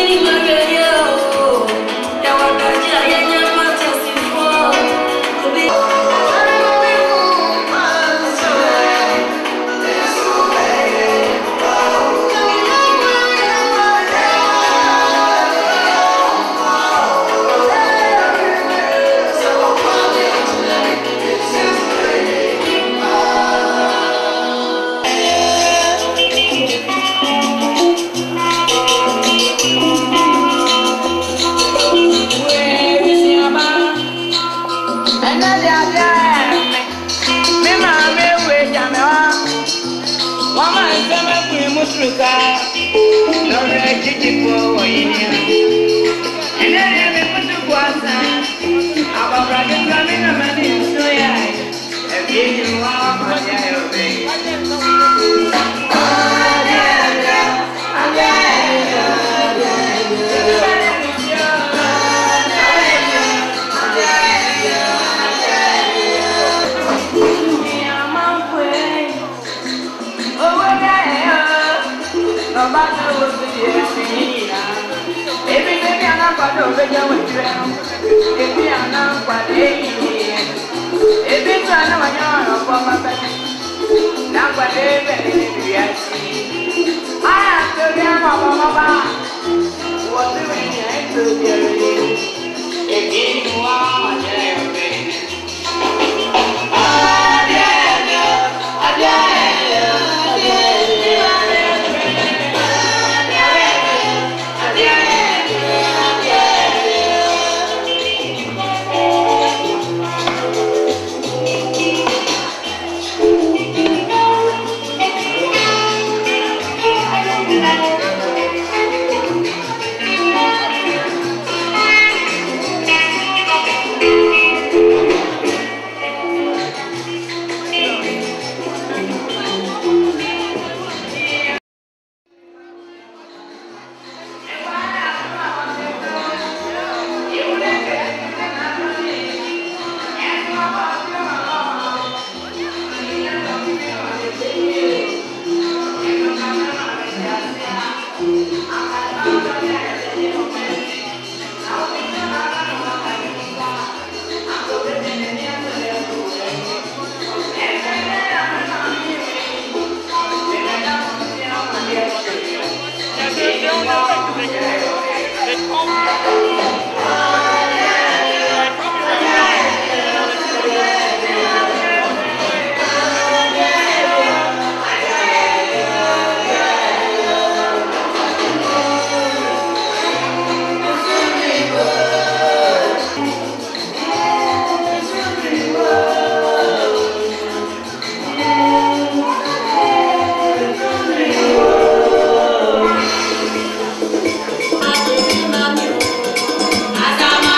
Azama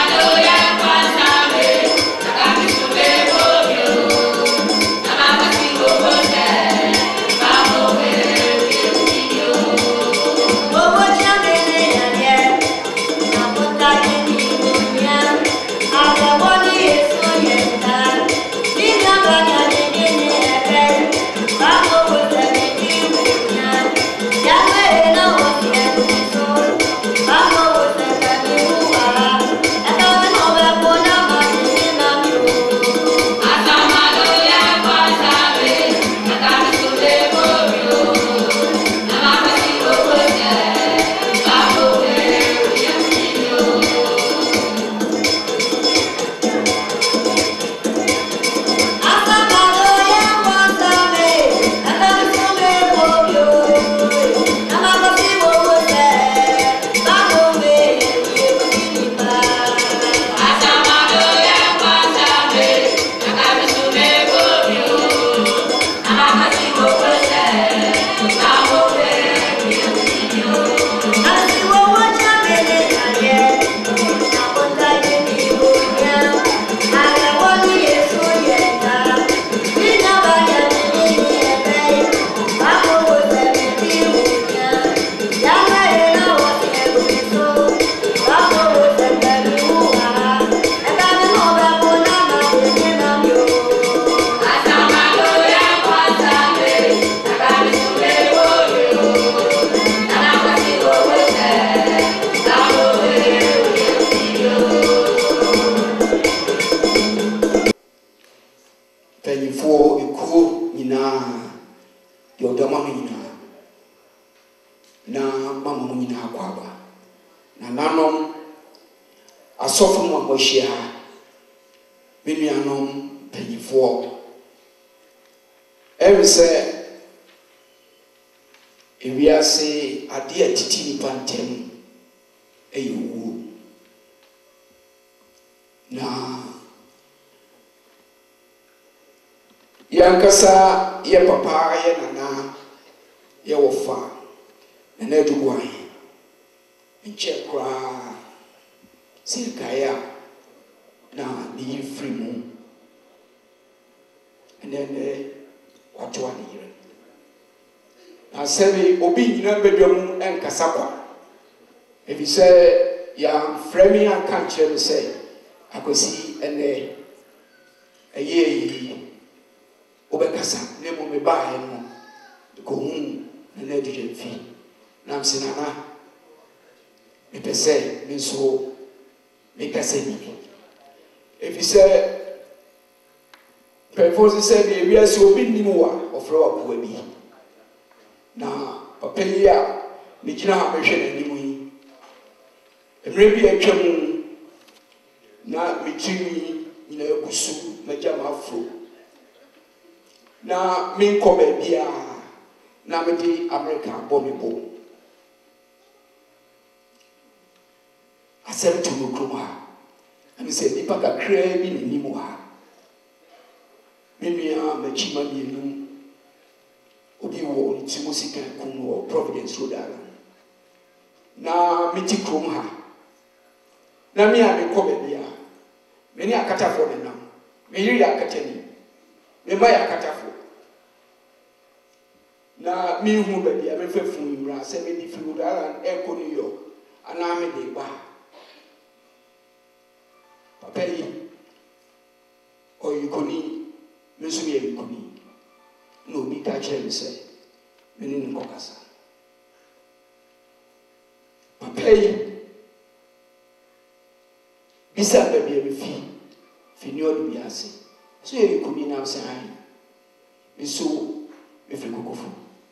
Papa. Nanom asofo mu amohia menuanom panyifo say ewiase ade atiti ni pantem eyiwu na yankasa ye papa ye nana ye wofa na edubuan nche kra sirkaya na ni free mu and then what one year na say obi nyina bedwam enkasa kwa if you say ya frame and can chere say akosi ene ayi obekasa nemo me ba he no ko hu na eduje fi na msinana me pese me so me kasa ni if you say perforce say we are so bi ni mo wa ofro wa bi na papa yi a me gina ha behwe na ni mu yi emre bi atwam na mitimi ina egusu majama afro na me nko ba bia na me di America bomibo asem to kroma and say nipa kakra bi ni mu ha me nua machima bi enu obi wo ntimusika kuno Providence Rhode Island na miti krom ha na me a me ko ba bia me ni akatafo de nam me yiri akatani me ma yakatafo na me hu ba bia me fefu nwura se me di Rhode Island e ko New York ana me de ba papa yi o yikoni me so me yikoni no bi ka chere me se me ni nko kasa papa yi bisa ba bia me fi ni odu biase so yikoni na se han me so me fi kokofu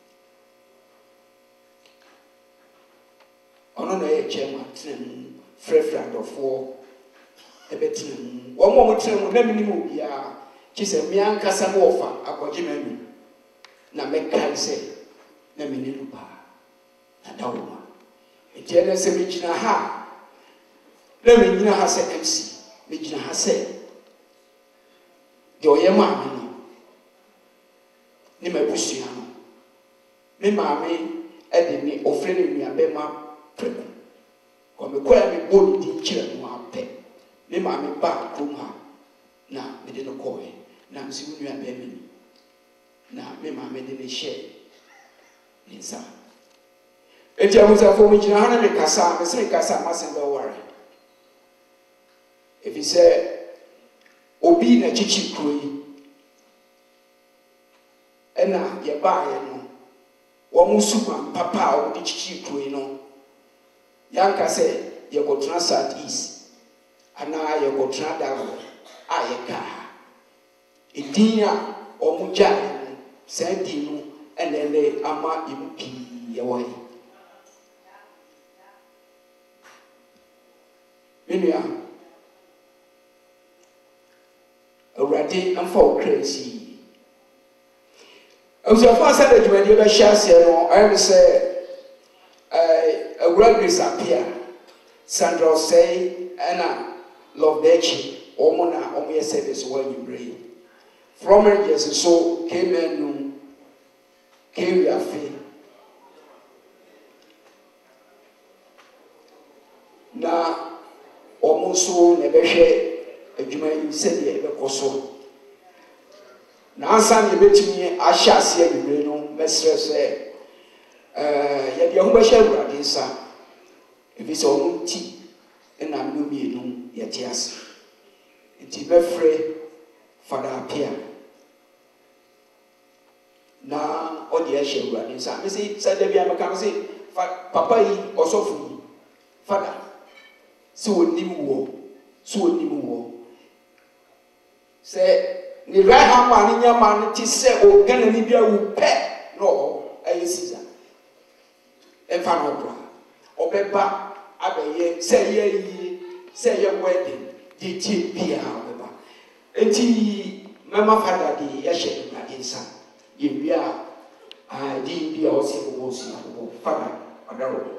ono na ye chema tren frefra dofo ebetin wo mo tren na minimu bia chise mi ankasa mo ofa akwaje manu na mekai se na meninu pa na dawoma etie na se mejina ha na menina ha se MC mejina ha se de oyema me no ni mabusua no me maame ede ni ofre ni nua be ma preko ko me kwa me bodi di kire no ape me maame ba krom ha na me de no koe na msi nua be me na me maame de ne share insa eti amusa fo mi jina hana me kasa me se kasa masen be ware if you say obi na chichi kroi ena ye ba ye no wo musuma papa o di chichi kroi no yanka se ye go trans south east ana ye go trans down a ye ka edinya o muja se di no enele ama impi ye wo yi minia awrade amfa o crazy so far said that when you be share no I am say a great disappear Sandra say and love dechi omona omo service when you bring from ages so came in came your faith na almost so never share a human said the ever na ansa ne betimi ahya ase agbere no mesre se ya de ho be hya urade nsa ebi se onu ti na no mienu ya ti ase nti be frɛ fada apia na o de ahya urade nsa me se da bia me kan se papa yi osofu yi fada so onim wo se ni raha ma ni nyama ni ti se o gana ni bia wo pe no ayi siza e fa no bra obeba abeye say ye wedding di ti bia obeba enti mama father di ya she na insa ye bia di bia o se bo si bo father adaro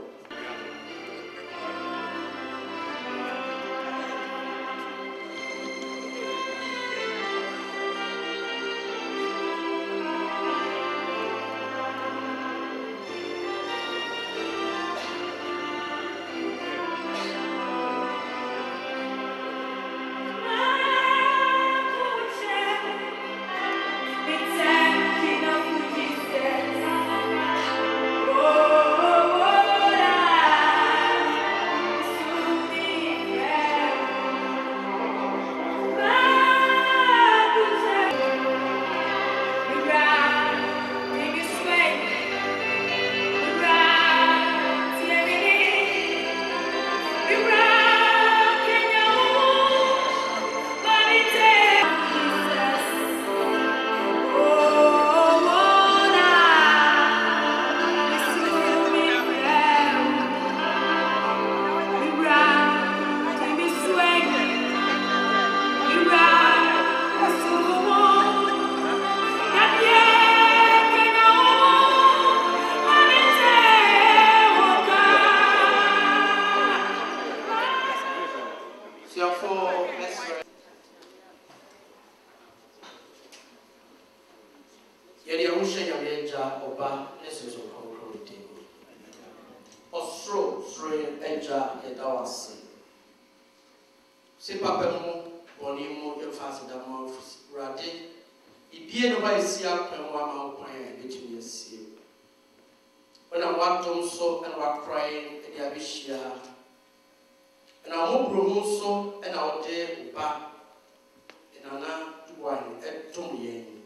Se papa mo boni mo ye fase da mo rade ibie no ba esi akwan wa ma kwan betumi esi ona watom so and wa crying e dia bishia na mo bro so na ode uba na duwan etom yen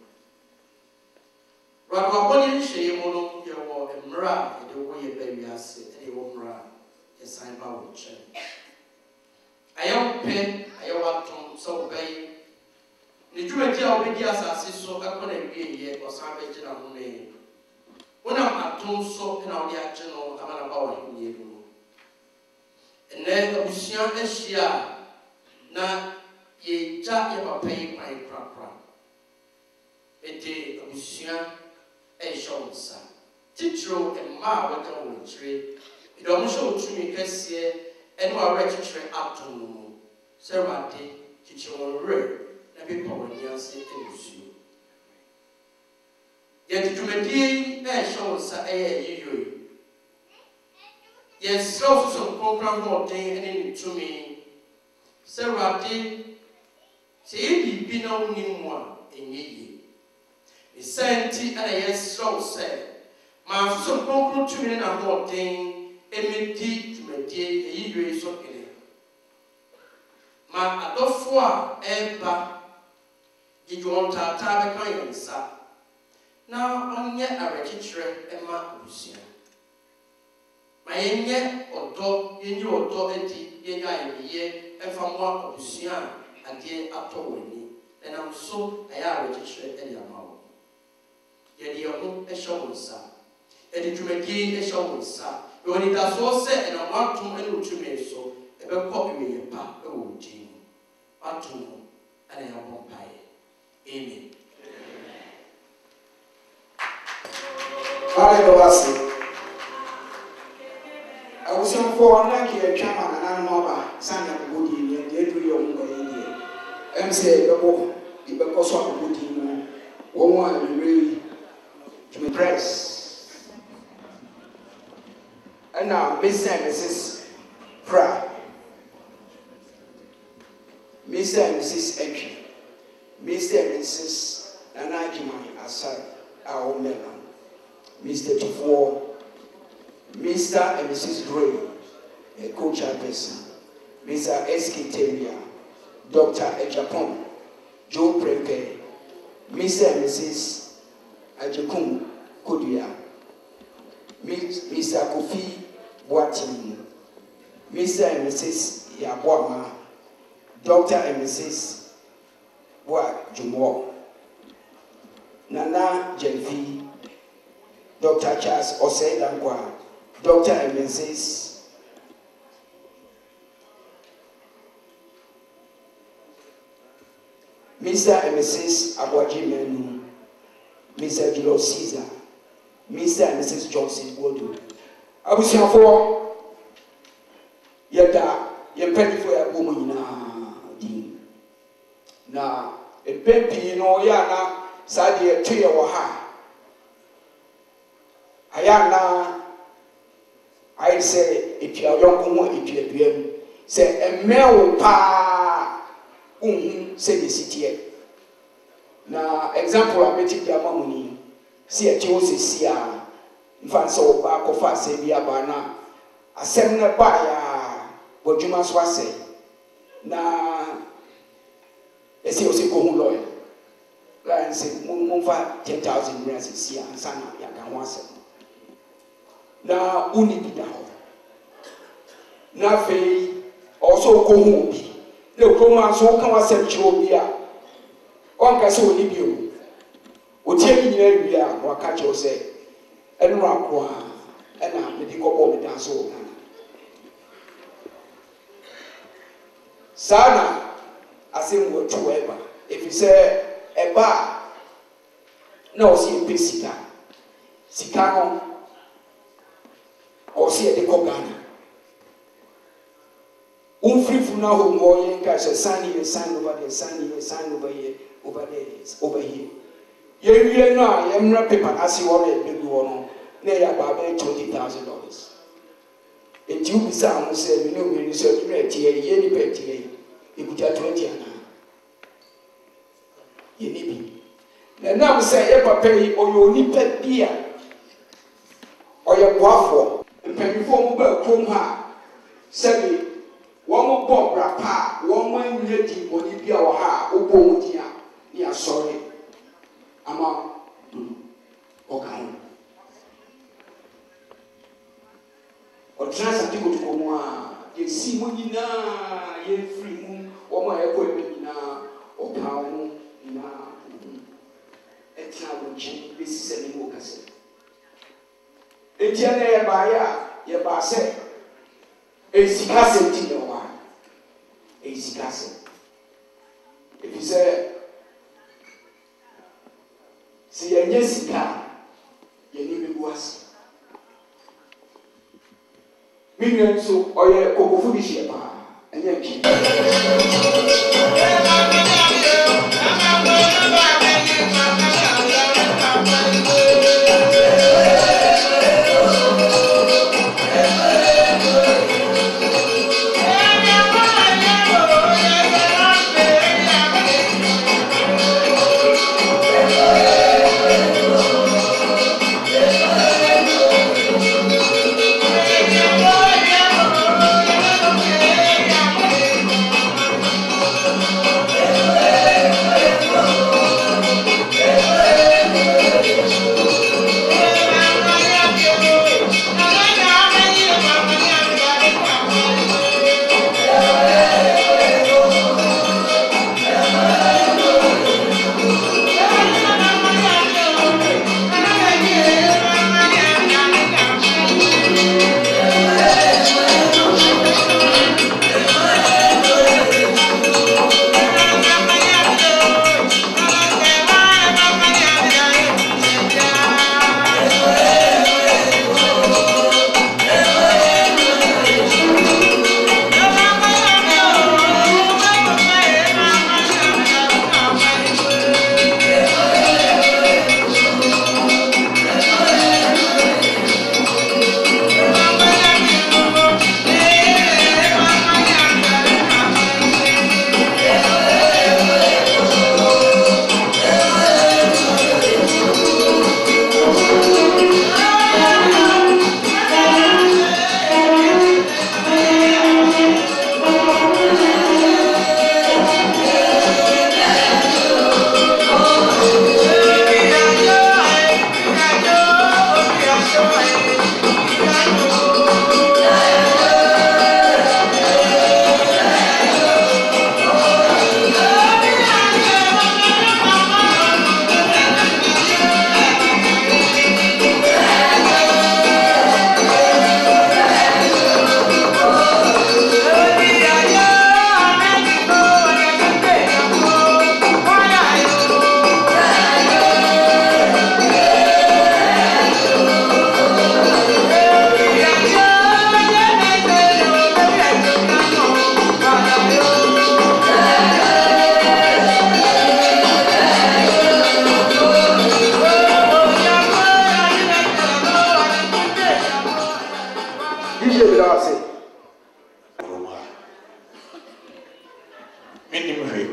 rado aboni hye mo no ye wo emra e de wo ye ba wiase e de wo mra ye san ba wo che ayompe ayawatom so obey ni dwumadi a obedi asase so akona wieye osan beje na ho ne wona atom so na odi age no amana ba wo hie no ene abusia ahia na ye ja ye papa yi kwan prakra ete abusia shonsa titro emma wada wo chire idomo sho tumi kase enu arechichire atom no servante chichiro re na be power niase enusu ye titumedi shonsa yiyoyi yes so program no den ene tumi servante se yi bi na unimu a enyeyi isenti ana yes so say ma so program tumi na ho den emedi tumedie yiyoyi so kele ma adofo a eba gijonta ta be kan yensa na onye arechichire ema obusia ma yenye odo yenye odo enti yenye ayeye efa mo obusia ade ato woni na so aya arechichire ele amawo ye de ho ehwe wonsa edi dwumadi ehwe wonsa yoni da so se na watum ene otume so ebe ko wiye pa e wo din watum ana ya bompae amen. Hallelujah. I was for like a chairman and another Sanya Budi and the Edry on India. And say, because of Budi, one really to impress. And now, Mr. and Mrs. Pratt, Mr. and Mrs. Entry, Mr. and Mrs. Nanajimai Asai, our member, Mr. Tufor, Mr. and Mrs. Gray, a co-chairperson, Mr. S.K. Teria, Dr. Ejapon, Joe Prempe, Mr. and Mrs. Ajekum Kodia, Mr. Kofi Boatin, Mr. and Mrs. Yabuama, Dr. and Mrs. Boa Jumo, Nana Jenfi, Dr. Charles Osei Langwa, Dr. and Mrs. Mr. and Mrs. Abuajimenu, Mr. Julius Caesar, Mr. and Mrs. Johnson Wodu. I was here for Yada, Yempeni for a woman na a baby no yana Sadi a 2 year waha. Ayana, I say, if you are young, if you are say a male pa, say the city. Now, example, I met it, Yamamuni, see a Jose Sia, in fact, so back of us, say, Biabana, a seminar buyer, what you must say. Now, a COC lawyer, like say, move 10,000 rents this year, and son of Yakan once. Now, only be down. Now, also go home. No, come on, so come and send you here. One can so leave you. What take in area, or catch you say, and rock one, and I'm the go down so. Sana, I think what you ever. If you say a bar, no, see a pisita, Sicano, or see a decogana. Free from now home, or guys, a sign over there, sign over here, over here. You know, I'm not paper as you already big one, nay about $20,000. And you be some say, you know, when you say, you read here, you bet here, you could have 20 and you need me. Now say, ever pay or you need pet beer or your waffle, and pay before mobile come her, say. One more bob rapa, one more lady, or if you are a bone here, you are sorry. I'm okay. Or trans to go to Omoa, you see Munina, you free moon, or my equipment or pound in a town change. This is a new cassette. A general buyer, your basse. It's cassette in one. It's cassette. If you say, see a Jessica, you need to was. Million so or a cocoa food shape, and then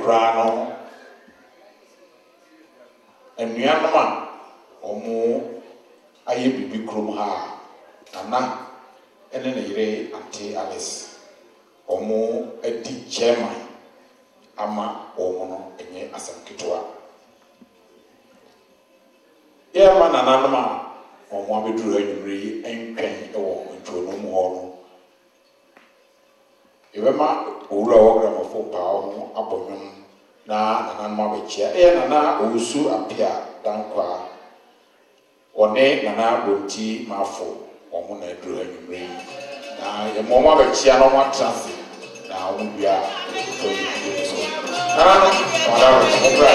krano enuanoma omo aye bibi krom ha nana ene ne yire Auntie Alice omo edi chairman ama omo no enye asamkitwa ya ma nana no ma omo abeduru anwuri entwen ewo ntwono mu ho no ebema owura wogramofo pa ho abonwom na nana no ma bechia nana owusu apia dankwa one nana bonti mafo omo na eduru anwuri na emo ma bechia no ma trance na omo bia to yi so nana no wala ro obra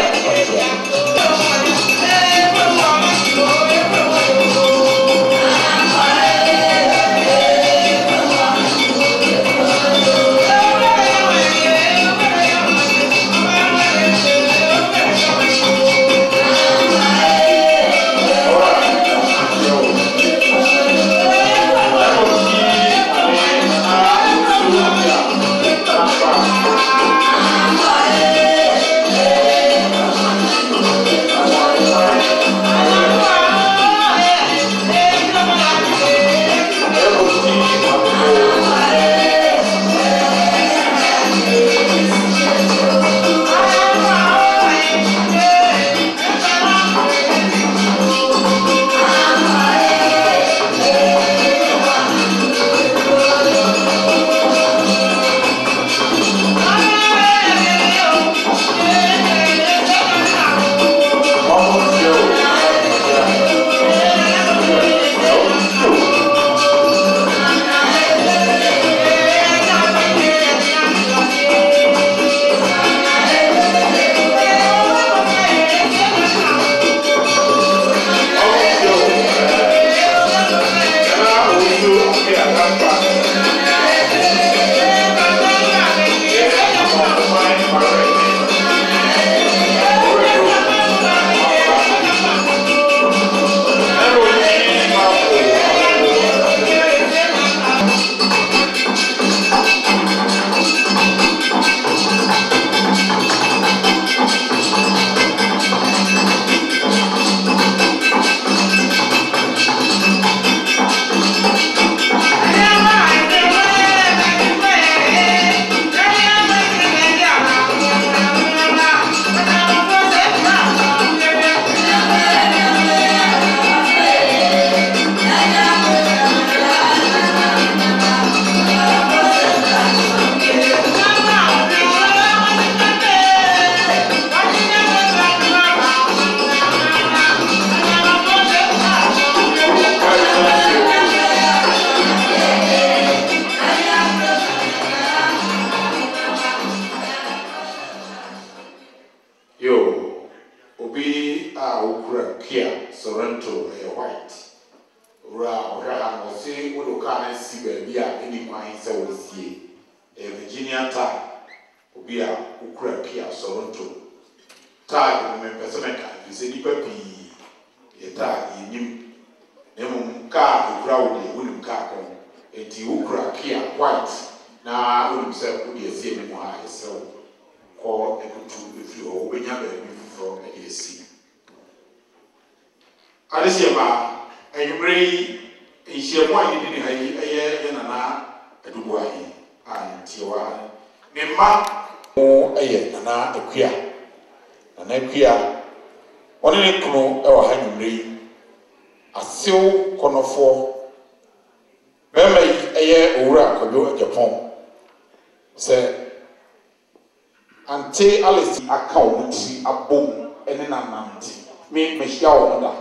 Auntie Alice account abom ene na nanti me mehia wo da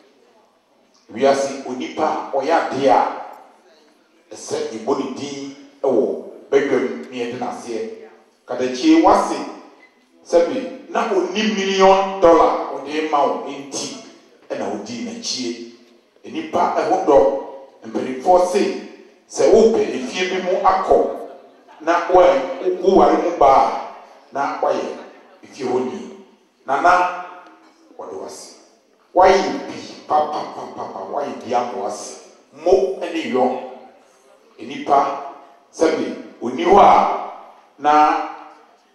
wiase onipa oya de a ese iboni din ewo bedwam me de na se kadachie wase sabi na oni $1 million ode ma wo enti ena odi na chie enipa ehodo mpelifo se wo pe efie bi mu akọ na wo ware mu ba na waye ifie honi nana wode wase waye bi papa waye bi amwase mo ene yo enipa sabi oni ho a na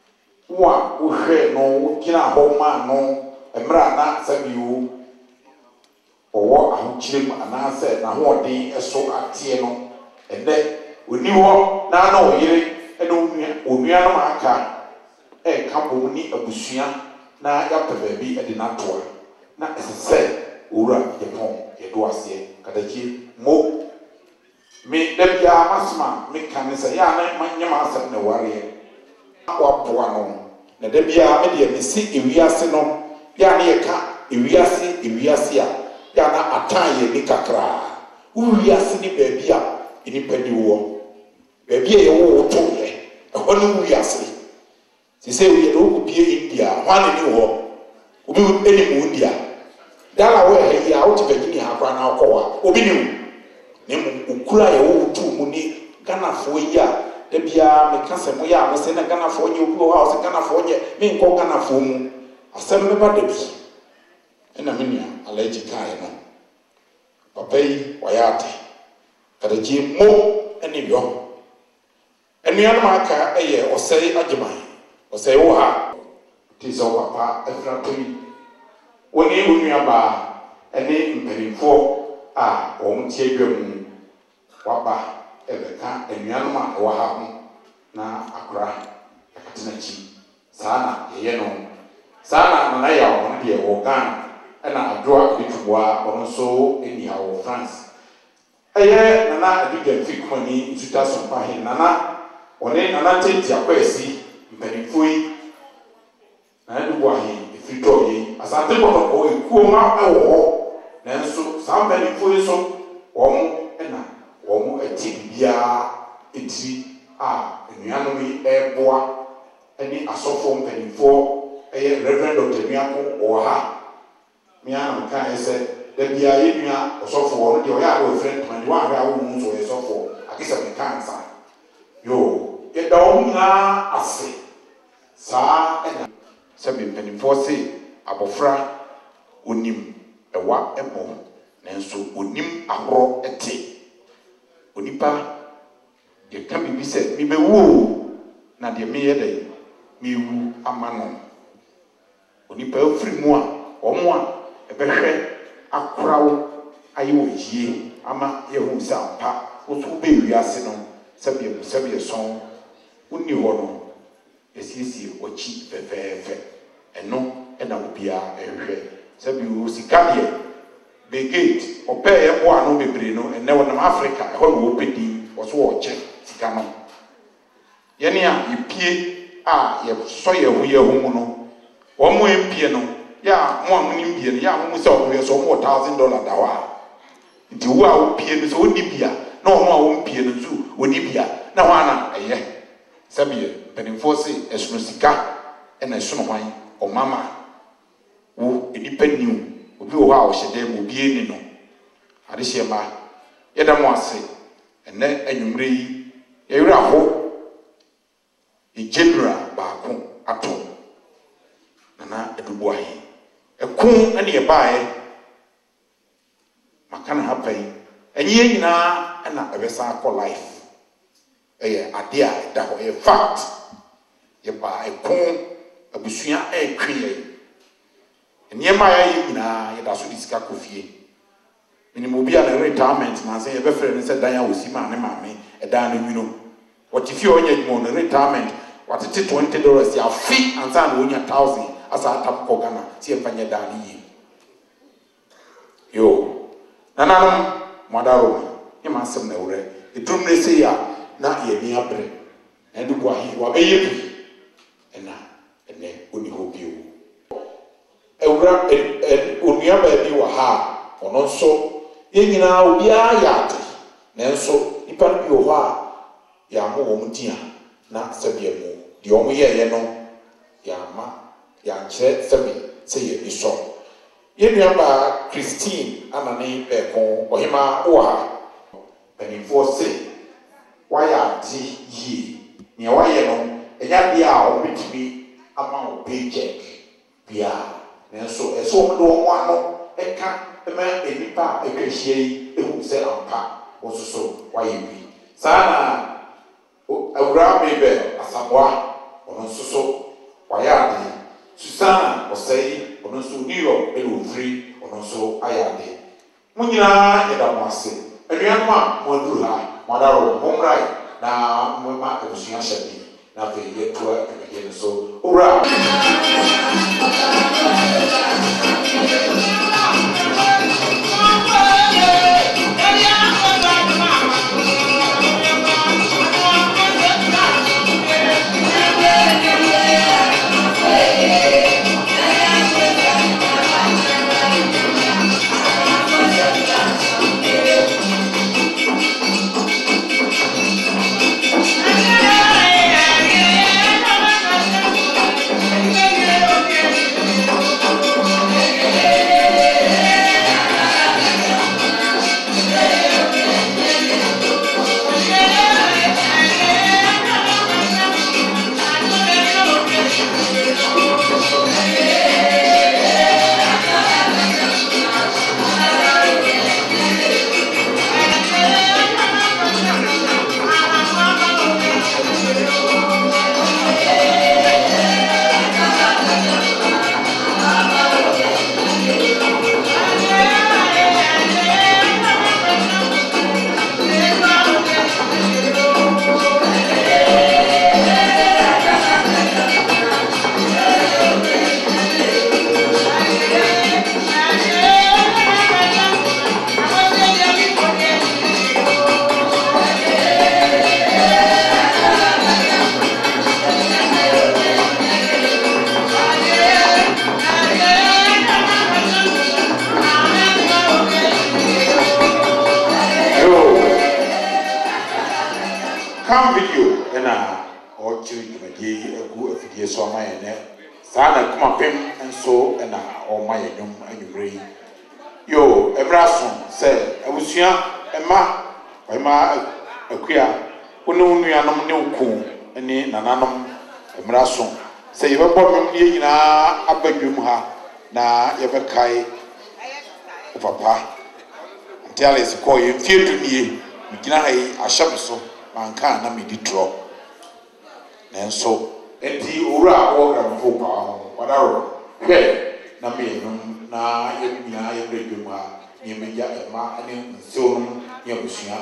wa wo hwe no gina ho ma no emra na sabiu owo ahokyire mu anase na ho odin eso atie no ende oni ho na na oyire ene onua no aka ka bom ni abusua na ya pebebi ede na toa na esese owura yepon yedo ase kadaki mo me debia masma me kan se ya na manyama asem na ware wa boa no na debia me de mesi ewiase no ya na ye ka ewiase a ya na atan ye ni kakra uwiase ni baabi a ni padi wo baabi a ye wo to ye ho no wiase se se we do ku pie India hwan ni wo obi eni mu India dala we ya out Virginia akwa na akwa obi ni mu ukura ye wo tu mu ni Ghana fo yi a da bia me kase mo ya mo se na Ghana fo nye obi wo ha o se Ghana fo nye me nko Ghana fo mu asem me ba da bi ena me nia allergy kai no papa yi wa ya ate kada ji mo eni yo enua no aka eye osei ageman osei wo ha ti so papa efra toyi woni onua ba ene mperimfo a won tie dwam waba ebeka enua no ma wo ha ho na akura akatina chi sana ye no sana na ya won de wo gan ena adroa bitubwa ono so eni ha wo France eye nana aduga fikumani ntuta sompa he nana one nana tenti akwesi mperimfo yi na duwa he ifito yi asante kono ko ekuo ma ewo nanso somebody for so wɔn ati bia eti a enuanom yi ɛboa ɛne asɔfo mpanimfoɔ ɛyɛ Reverend Dr. Miako wɔ ha miana mka ɛsɛ da bia yɛ nua ɔsɔfo wɔn deɛ ɔyɛ a wɔ friend man wɔn ahwɛ a wɔn mu nso ɔyɛ sɔfo akisa mka nsa yo yɛda wɔn nyinaa ase saa ɛna sɛ mpanimfoɔ se abɔfra onim ewa ebo nanso onim ahoro ete onipa de ka bibi se mi bewu na de me ye dai mi wu amano onipa afiri mu a omo a ebehwe akorawo ayi oyie ama ye hu se ampa wo so be wiase no sabie son uni ho no esiesie ochi fefefe eno ena obia ehwe sabi o sikadie be gate opey e bo anu bebre no ene wonam Africa e ho no opedi wo so wo che sika no ye ne a yepie a ye so ye ho mu no wo mo empie no ya mo amunim bie no ya mo se o ye so mo $1,000 da wa nti wo a wo pie no so odi bia na wo a wo mpie no so odi bia na ho ana eye sabi penimfo se esuno sika ena esuno hwan o mama wo enipa niu obi wo ha o hyede mo bi eni no ade hye ma yeda mo ase ene anwumre yi yewura ho e general baako ato nana edubu ahe ekun ene ye baae makana happen enye nyina na ebesa akọ life eye ade a da ho e fact ye ba ekun abusua etwe niema ya yi nyina ye da so disika kofie minimo bia na retirement na say ye be frɛ ne sɛ dan ya osi ma ne maame ɛdan no nwino wɔte fie onya dwuma no retirement watete $20 ya fi ansa na onya 1000 asa atap kɔ Ghana si emfanya dan ni yi yo nananom modaro ye ma asɛm na wure edum ne se ya na ye ni abre na du kwa hi wa be ye bi ena ene oni ho bi o ewura onua ba bi wa ha ono so ye nyina obi a ya ate nanso nipa bi o ha ya mo wo mutia na sabia mu de o mo ye no ya ma ya nche sabi se ye bi so ye nua ba Christine anane be ko ohima wo ha benifo se wa ya di yi ni wa ye no enya bia o bitimi ama o paycheck bia nanso eso mo do mo ano eka ema enipa ekwehie yi ehu se ampa wo so wa ye bi sana awura me be asaboa ono so wayade Susana osei ono so New York elo free ono so ayade munyina yeda mo ase anuama mo aduru ha modaro momrai na moma ebusuya hyedi na fe yeto ebeye so ora Come video na ochi dwumadie egu afidie so amaye ne saa na kuma pem enso na omaye nyom anwumre yo ebraso se abusua ema akua wonu nuanom ne oku ne nananom ebraso se yebebo mem ne nyina abadwum ha na yebekai papa ntiales ko ye fietu nie migina ha yi ahyamso manka na me di draw nenso enti owura wo gramfo pa ho wadaro hwe na me num na yemina yebredwum ha yemeja ema ane nsonum yebusua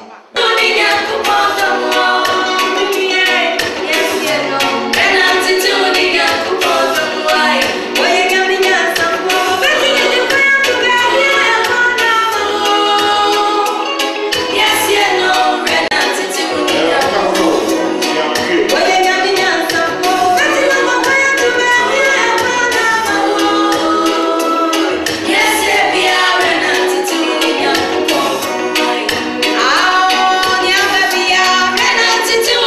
To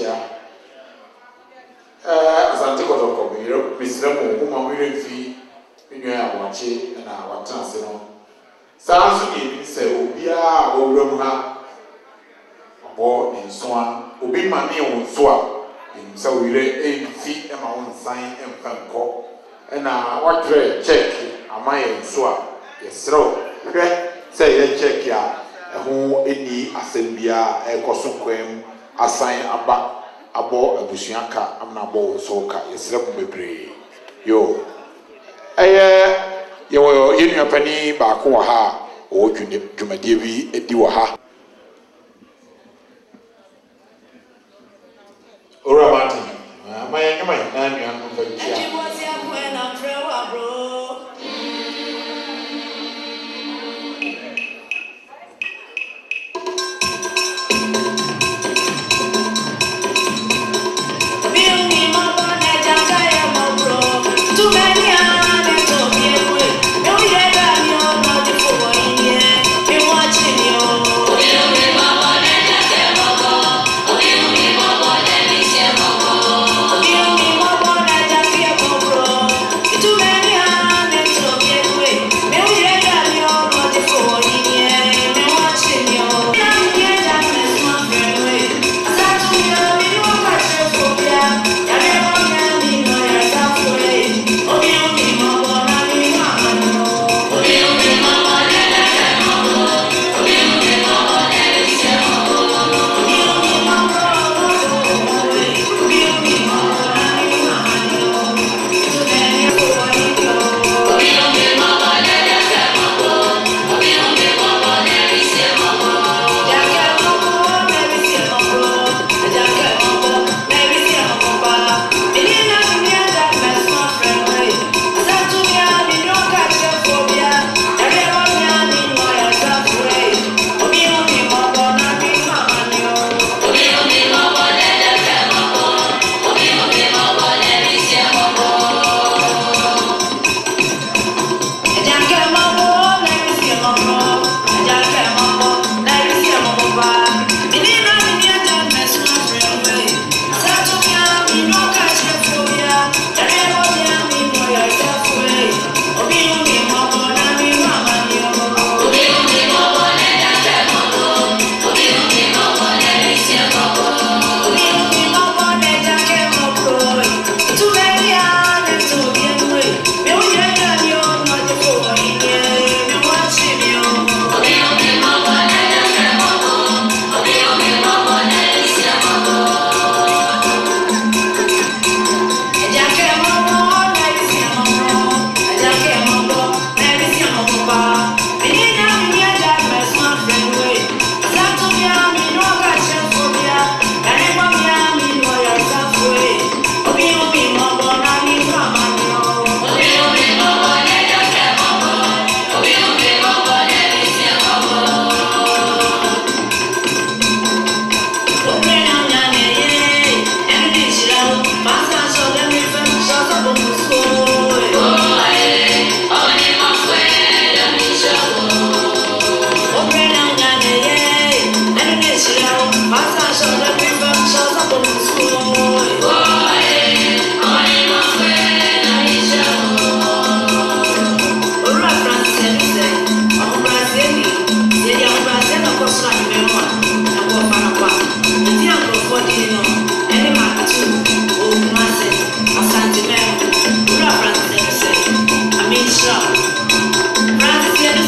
chia asante kotoko misre mo kuma mo refi minua ya wache na watanse no sanso ni se obia owuram ha obo nsoa obi ma ne wonso a nsa wire enfi e ma wonsan emfa nko na watre check amaye nso a yesro hwe se ye check ya ho eni asembia ekoso kwem asan aba abo abusuaka amna abo so ka yesre ko bebre yo yo yenu pani ba ko ha o dwumadie bi edi wo ha ora mati amaya nyama na nua no fa chia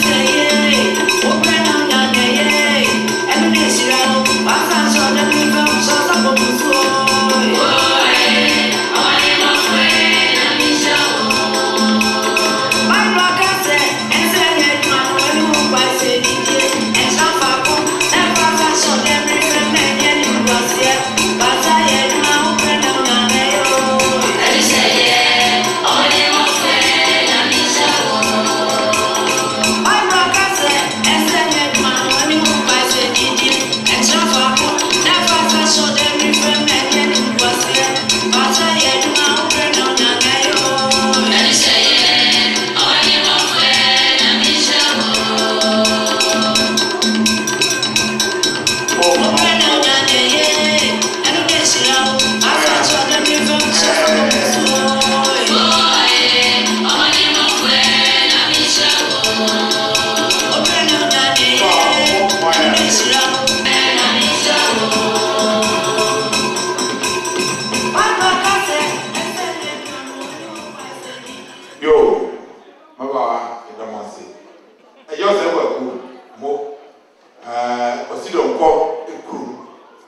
Let me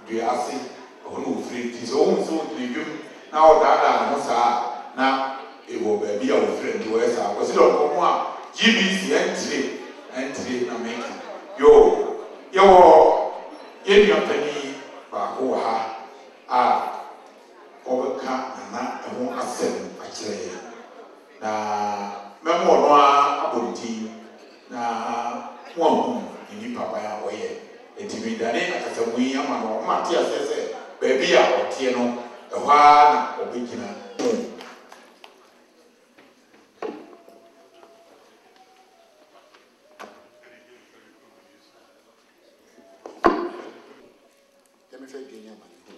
Duasi, who free his own soul to you now that Mosa now it will be our friend to us. I was not one GBC entry America. Yo, in your penny, Bahoha, overcome and won't ascend actually. Memoir about tea, one in the Papa way. And to be done as a wee young man or Matthias says, baby, or Tiano, the one or beginner. Let me say, Junior Man,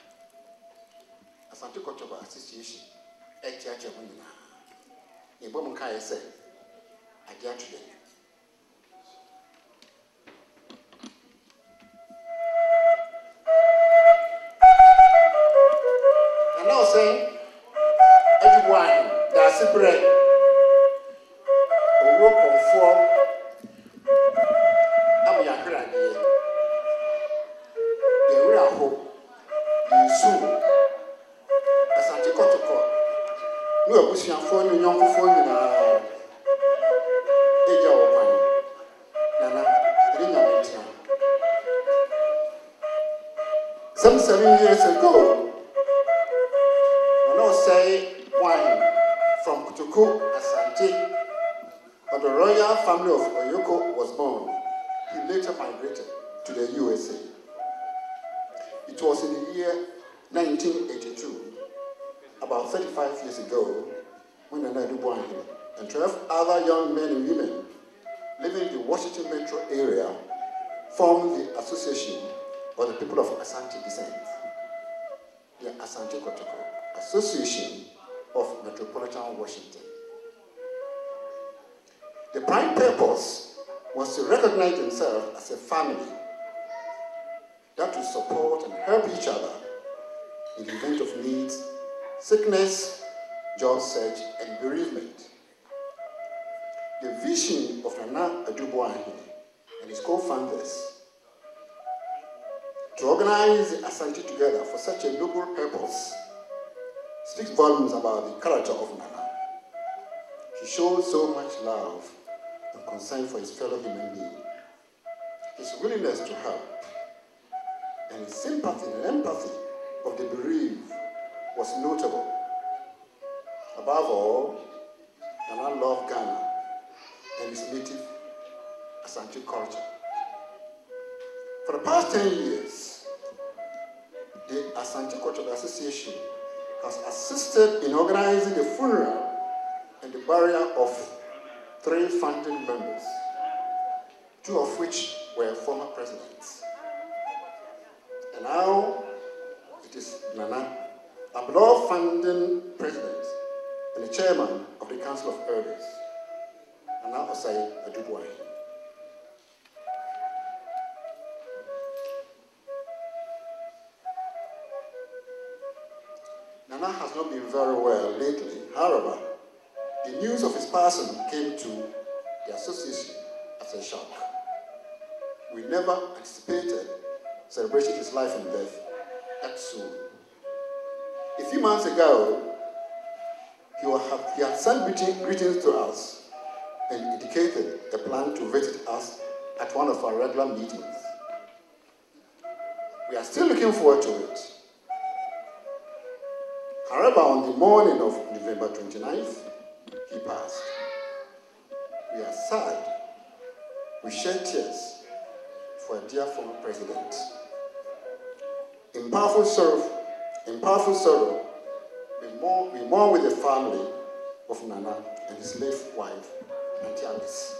as I took out association, a church of women. In Bomukai said, I get to them. And now saying, everyone that's a bread or work on form. I'm your grand here. The real hope is soon. As I take out to court. No, I push your phone, you young phone, and age of one. Nana, some 7 years ago, I now say wine from Kutuku, Asante, of the royal family of Oyoko was born. He later migrated to the USA. It was in the year 1982. About 35 years ago, when Nana Dubois and 12 other young men and women living in the Washington metro area formed the Association of the People of Asante Descent, the Asante Kotoko Association of Metropolitan Washington. The prime purpose was to recognize themselves as a family that would support and help each other in the event of needs, sickness, job search, and bereavement. The vision of Nana Aduboahene and his co-founders to organize the Asante together for such a noble purpose speaks volumes about the character of Nana. He showed so much love and concern for his fellow human being. His willingness to help and his sympathy and empathy of the bereaved was notable. Above all, Nana loved Ghana and its native Asante culture. For the past 10 years, the Asante Cultural Association has assisted in organizing the funeral and the burial of 3 founding members, 2 of which were former presidents. And now it is Nana, a beloved founding president and the chairman of the Council of Elders, Nana Osei Aduboahene. Nana has not been very well lately. However, the news of his passing came to the association as a shock. We never anticipated celebrating his life and death that soon. A few months ago, he had sent greetings to us and indicated a plan to visit us at one of our regular meetings. We are still looking forward to it. However, on the morning of November 29th, he passed. We are sad. We shed tears for a dear former president. In powerful sorrow, we mourn with the family of Nana and his late wife, Auntie Alice.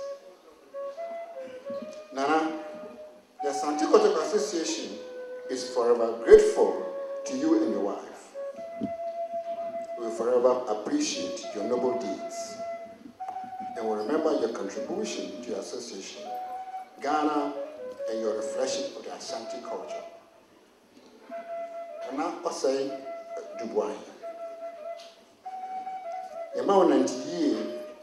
Nana, the Asante Kotoko Association is forever grateful to you and your wife. We will forever appreciate your noble deeds and will remember your contribution to your association, Ghana, and your reflection of the Asante culture. Nana Osei Aduboahene. Yema onantiye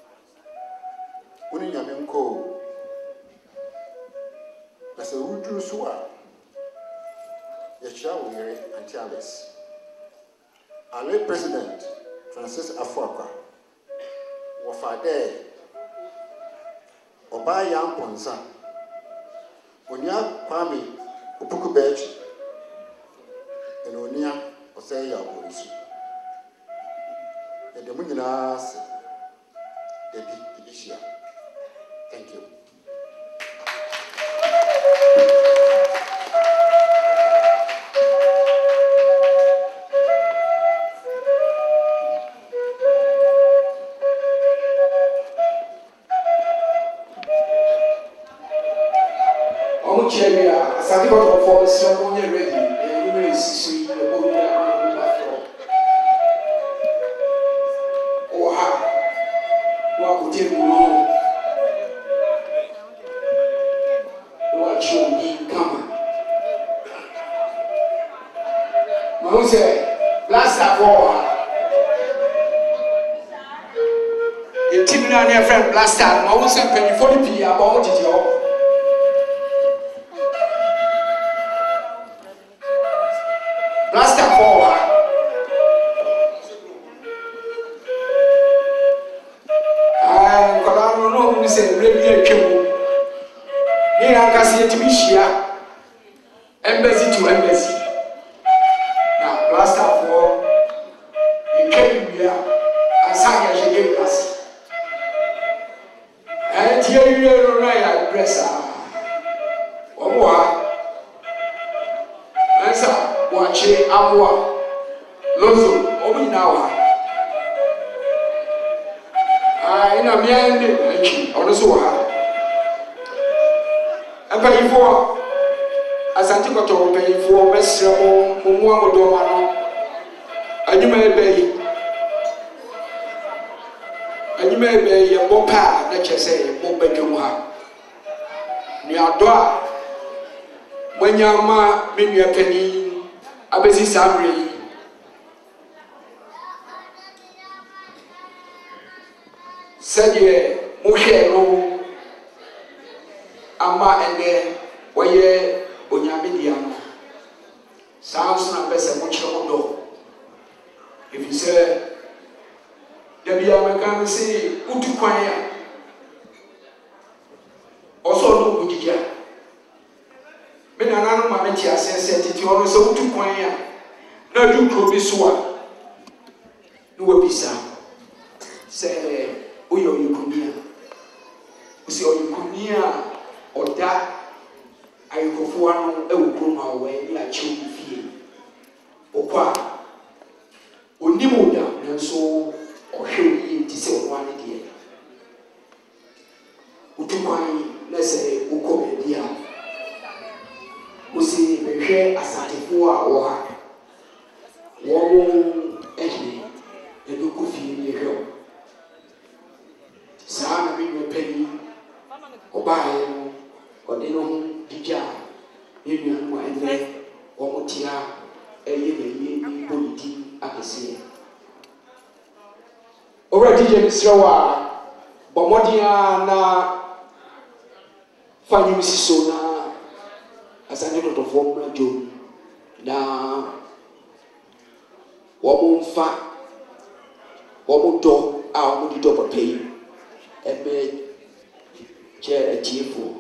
woni nyame nko na se wuduru so a Yeshua Wiri and Alice. Our late President, Francis Afuakwa, Wafade, Obaya Mponsa, Onya Kwame Upukubechi, and Onya Oseya Bonsu. And the Muninas, the Ishia. Thank you. Cherry, as I got for someone ready, and you may see the body or how what could take long? What should be coming? Mose, last of all, a team near friend blaster, Mose and penny 40p about it. Blaster forward. I don't know who said, "Really, a cable." Here I can see a Timishia embassy to embassy. Now, blaster forward. You came here and sang as you gave us. And here you are, right? Press. Wache Amwa Lozo Ominawa. In a miande, or the Soha. And pay for as Anticoto pay for Messer Mumuamo Domano. And you may be a bopa, let you say, Bobeduma. Near Doa. When your ma mean your penny. Abesi Sabri said, Mushero Ama and then Waye Onyamidian sounds not best a mucho. If you say, there be a mechanic say, Utuquaya also no Budia. I don't know my metia said it, you always so to choir. No, you could be sworn. You will be some. Say, oh, you could near. You see, you could near or that. I go for one, I will come away, I choose fear. Or what? Only more down, and so, or show you to say one idea. Utukwai, let's say, Ukomedia. Usi mehe asatefuwa wa wamu eduku fi mehe saa mi mepeni obaye no ode no dija yenu anu ene omutia eye ni politi akese ora dija misrawa bomodia na fanyu siso na as I know to form a job now, woman fat, woman dog, our money double pay, and made chair a tearful.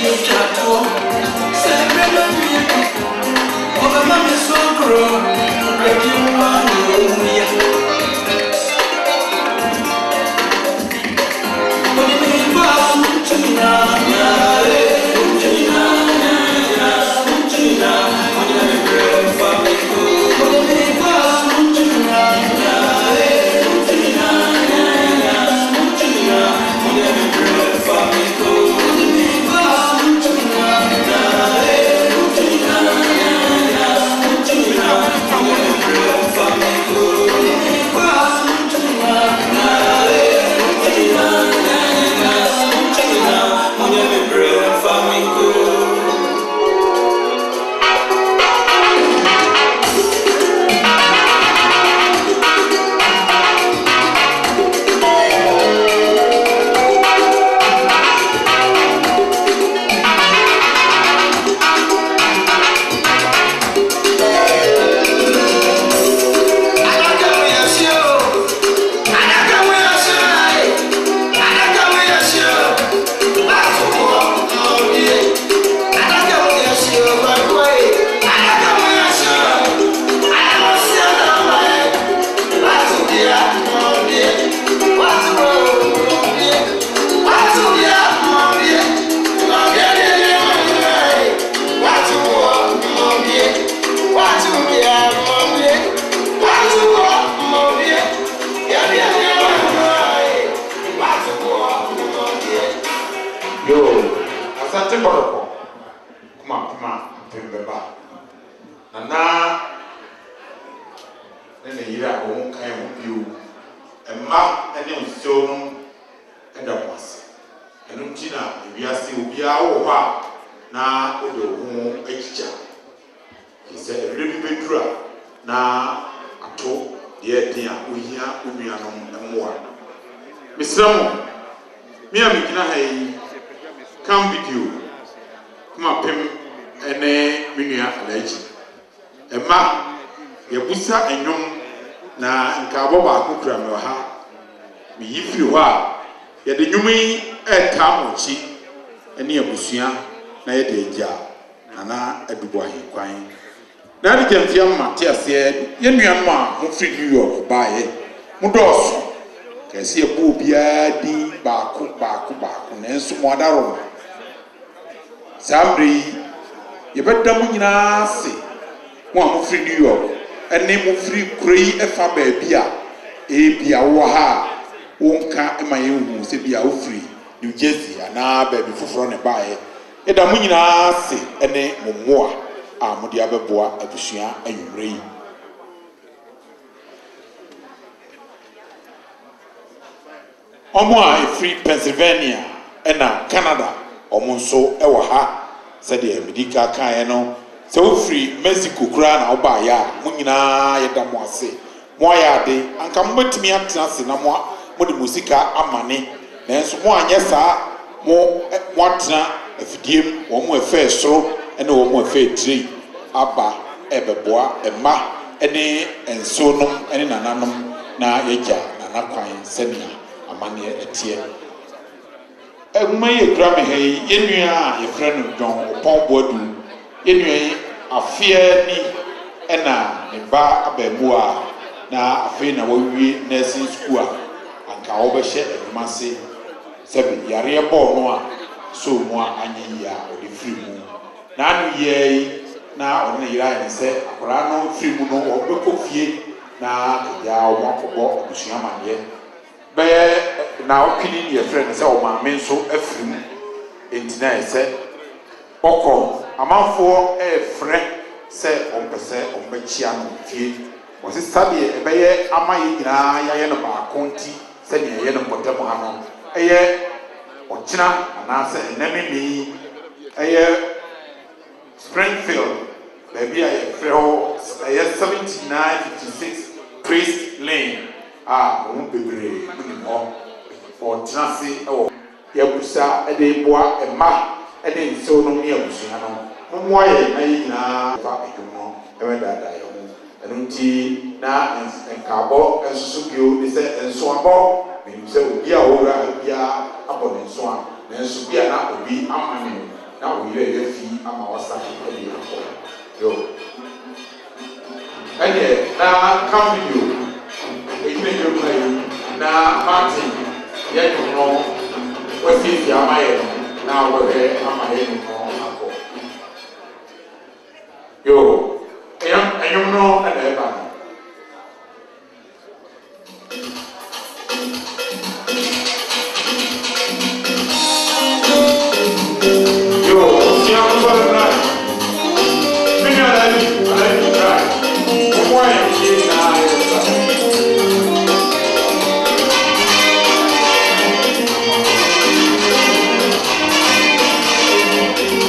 New York by Mudos. Can see a boobia di baku, and some other. Sabri, you better Munina say, one free New York, and name of free Cray a Fabia, Bia Waha, won't my own, say Bia free, New Jersey, and now baby for run a buy. A Damunina say, and name more, Modiaba Boa, a Bushia, and Ray. Omo free Pennsylvania and Canada omonso ewa ha said the medical kan no so free Mexico kra na oba ya mo nyina yeda mo ase mo ya de anka mo betimi atena se na mo de musika amane nanso mo anye saa mo atena afidiem wo mo efe soro ene wo mo efe tiri aba ebeboa ema ene enso no ene nananom na yeja nana kwan senia amane etie eguma ye grame he yenua ye freno John opon boadu yenua afia ni ena ne ba abemua na afei na wawie nursing school anka wo be hye edumase sebe yare bo no a so mo anyi ya odi free mu na anu ye na ona yira ne se akora no free mu no wo be kofie na ya wo akobo obusua manye be na okini ye friend say o ma men so afrim entina ese okọ amanfo frɛ sɛ on pese on be chia no fie o se sabe e be ye amaye nyina ya ye no ba konti sɛ ne ye no potem ha no eye ochina anase enemi eye Springfield baby I frɛ ho eye 7956 Priest Lane mo bebre ni mo o trance o ya busa e de boa e ma e de nso no ne abusu no mo aye na yina fa edwumo e we dada yo enunti na enkabo ensusu bio ni se enso abo ni se obi a ora bia abo ni nso a na enso bia na obi amane na wo yɛ fi ama wasa ɛde akɔ yo ɛnɛ na ka video ɛgyina dwom na yi na Martin yɛ dwom no wasiesie ama yɛ no na wɔhwɛ ama yɛ dwom no akɔ yo ɛnyom no ɛna ɛba no Thank you.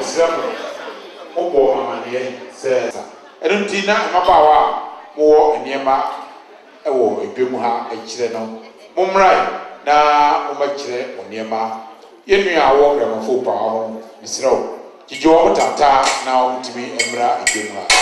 mesrɛ mo bɔ amaneɛ sɛ ɛno nti na mmabaawa mowɔ nneɛma ɛwɔ edwam ha akyerɛ no mommrae na momakyerɛ mo nneɛma yɛnua a wɔ gramafo paa ho mesrɛ wo gyigye wɔ mo tata na wɔntumi mmra edwam ha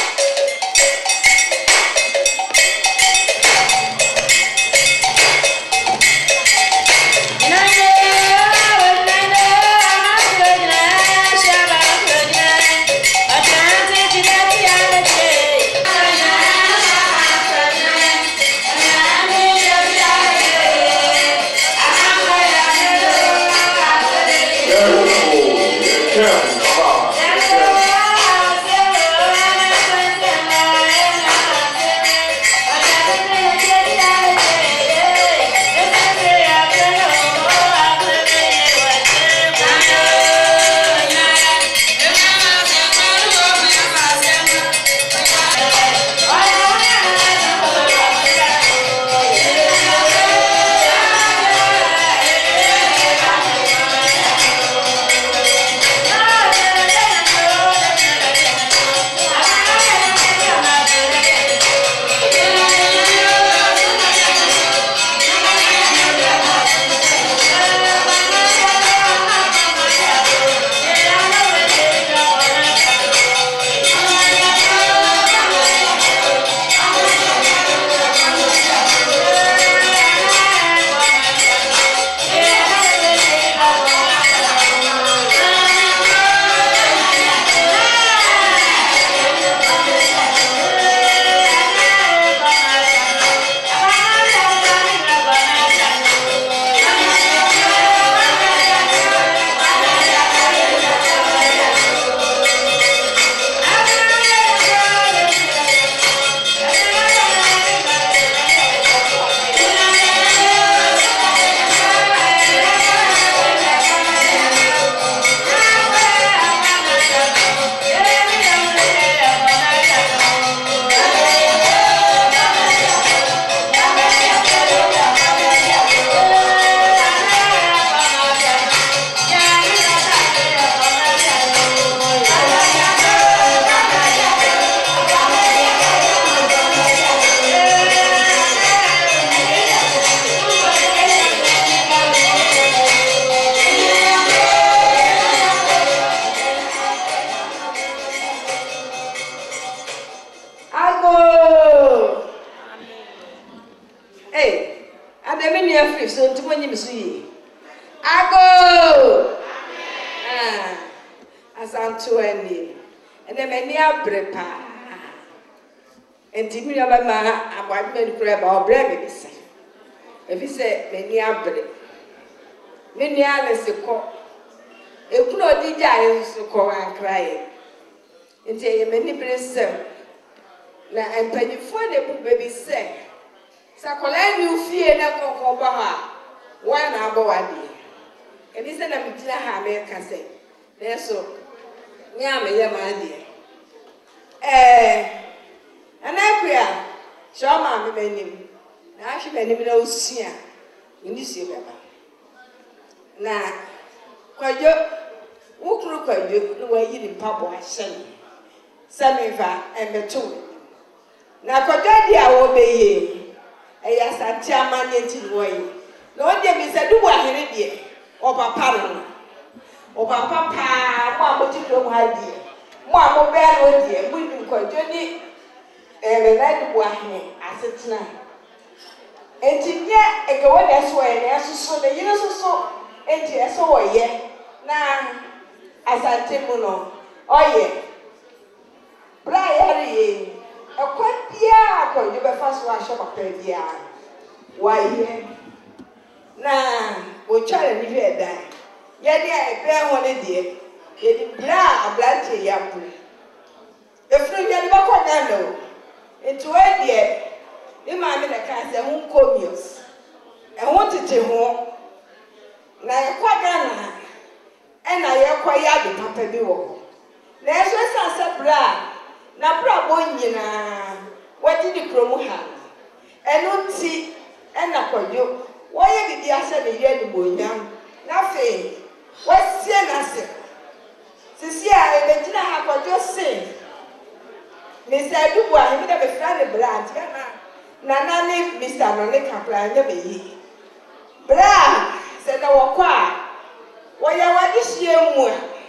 Sisi a abegina ha kojo se Mr. Dubois him da be friend brand na nane Mr. no ne kapla nya be yi bra se na wo kwa wo ya wadi hie mu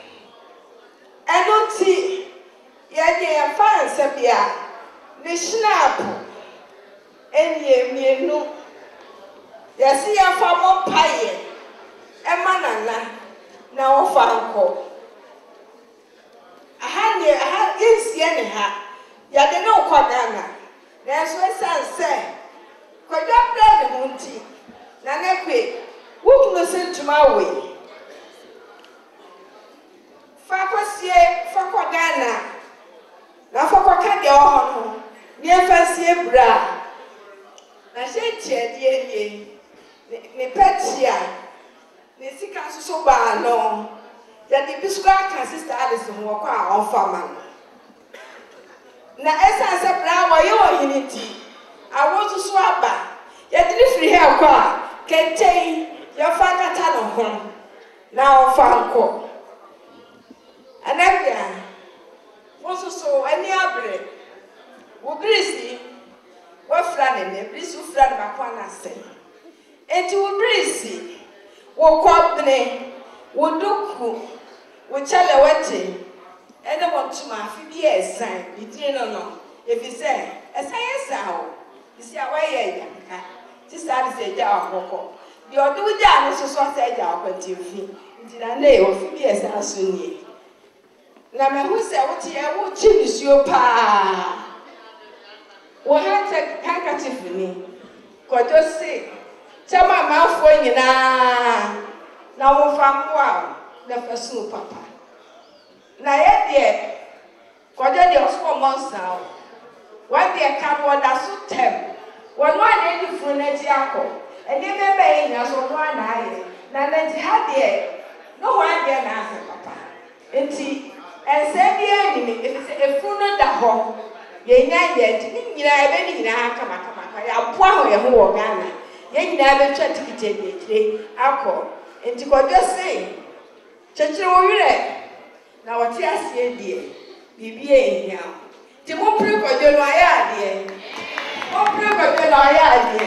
eno ti ye ye fans bia ne snap enye mienu yesi ya fa mo paye emanana na wo fa nko aha yensie ne ha ya de no kwa Ghana na so sanse kwadwa brand hunti na nekwe wo kuno sentuma we fa kwa Ghana na fa kwa kade ho ni afasie bra na she tie ne petia ne sika so ba no ya de bisukwa ka sister Alice ho kwa onfama na esa se bra wo ye wo hiniti awo susu aba ya de free hair kwa kentei ya fa kata no ho na onfanko anabia wo susu ani abre wo brisi wo fra ne brisi wo fra ba kwa na se enti wo brisi wo kwabne wo duku wo chale wete ene wo tuma afi bi esan bidie no efi se esan esan ho isi awaye ya ka ti sa se ja akoko di odu ja no so so se ja akwati fi nti na na e ofi bi esan so ni na me hu se wo ti e wo chi nisuo pa wo handkerchief ni kojo se chama mafo nyina na wo famwa na fasu papa na ye de kojo de oso monsa wa de ka wo da so tem wo no ane di funu na ti akọ ene bebe yin na so no na aye na ti ha de no ho ade na ase papa enti ense bi ani ni efunu da ho ye nya ye ti ni nyina ebe ni nyina kama ya boa ho ye ho wo Ghana ye nyina be twa tikite de kire akọ enti kojo se chechire wo wire na wati asie die bibie ehia ti mo pre kojo no aya die mo pre kojo no aya die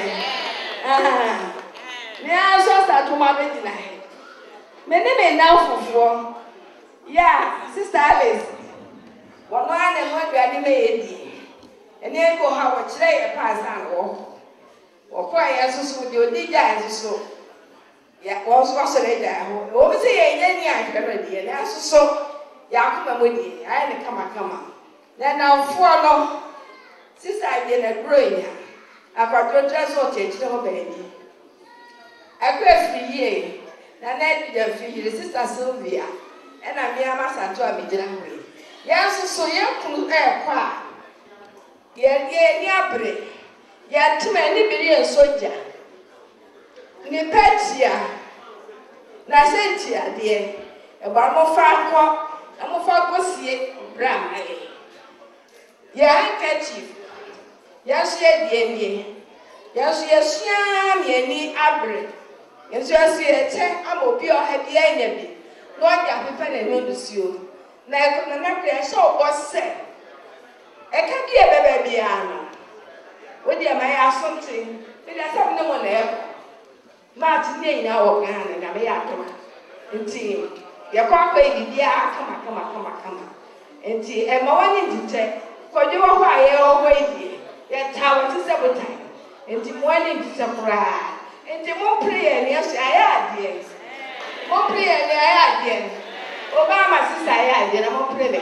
me aso sta to ma be dina he me ne me na fufuo ya sister Alice wono ane mo aduane me yedi ene go ha wo kire ye pass an wo ko ya susu de odija susu ya wo so so le da ho wo bi se ye nya ni a kire de ye na susu ya kuma mo di ai ne kama na mfuo no sister je na gronya akwadro dress o chechire ho beeni akwa free na dia free sister Sylvia ena mi ama santo abigina ho ya susu ye kunu kwa ye ni abre ya tuma ni biri soja ni petia na sentia de e ba mo fa ko amofa gosie bra mai ya handkerchief ya sie die ya sie sia mieni abre ya sie che amobi o ha bia nya bi no ja pepe na no dusio na na pre so bose e ka bi e bebe bia no wo dia mai asonte bi da sam ne mo na e ma ti ne ina wo Ghana na me ya toma nti ya kwa bibia kama enti e ma wani dite kojo wo kwa ye o wedi ya tawo ti sabota enti mo wani dite kura enti mo prayer ni aso aya adie mo prayer ni aya adie obama sisa aya adie na mo prayer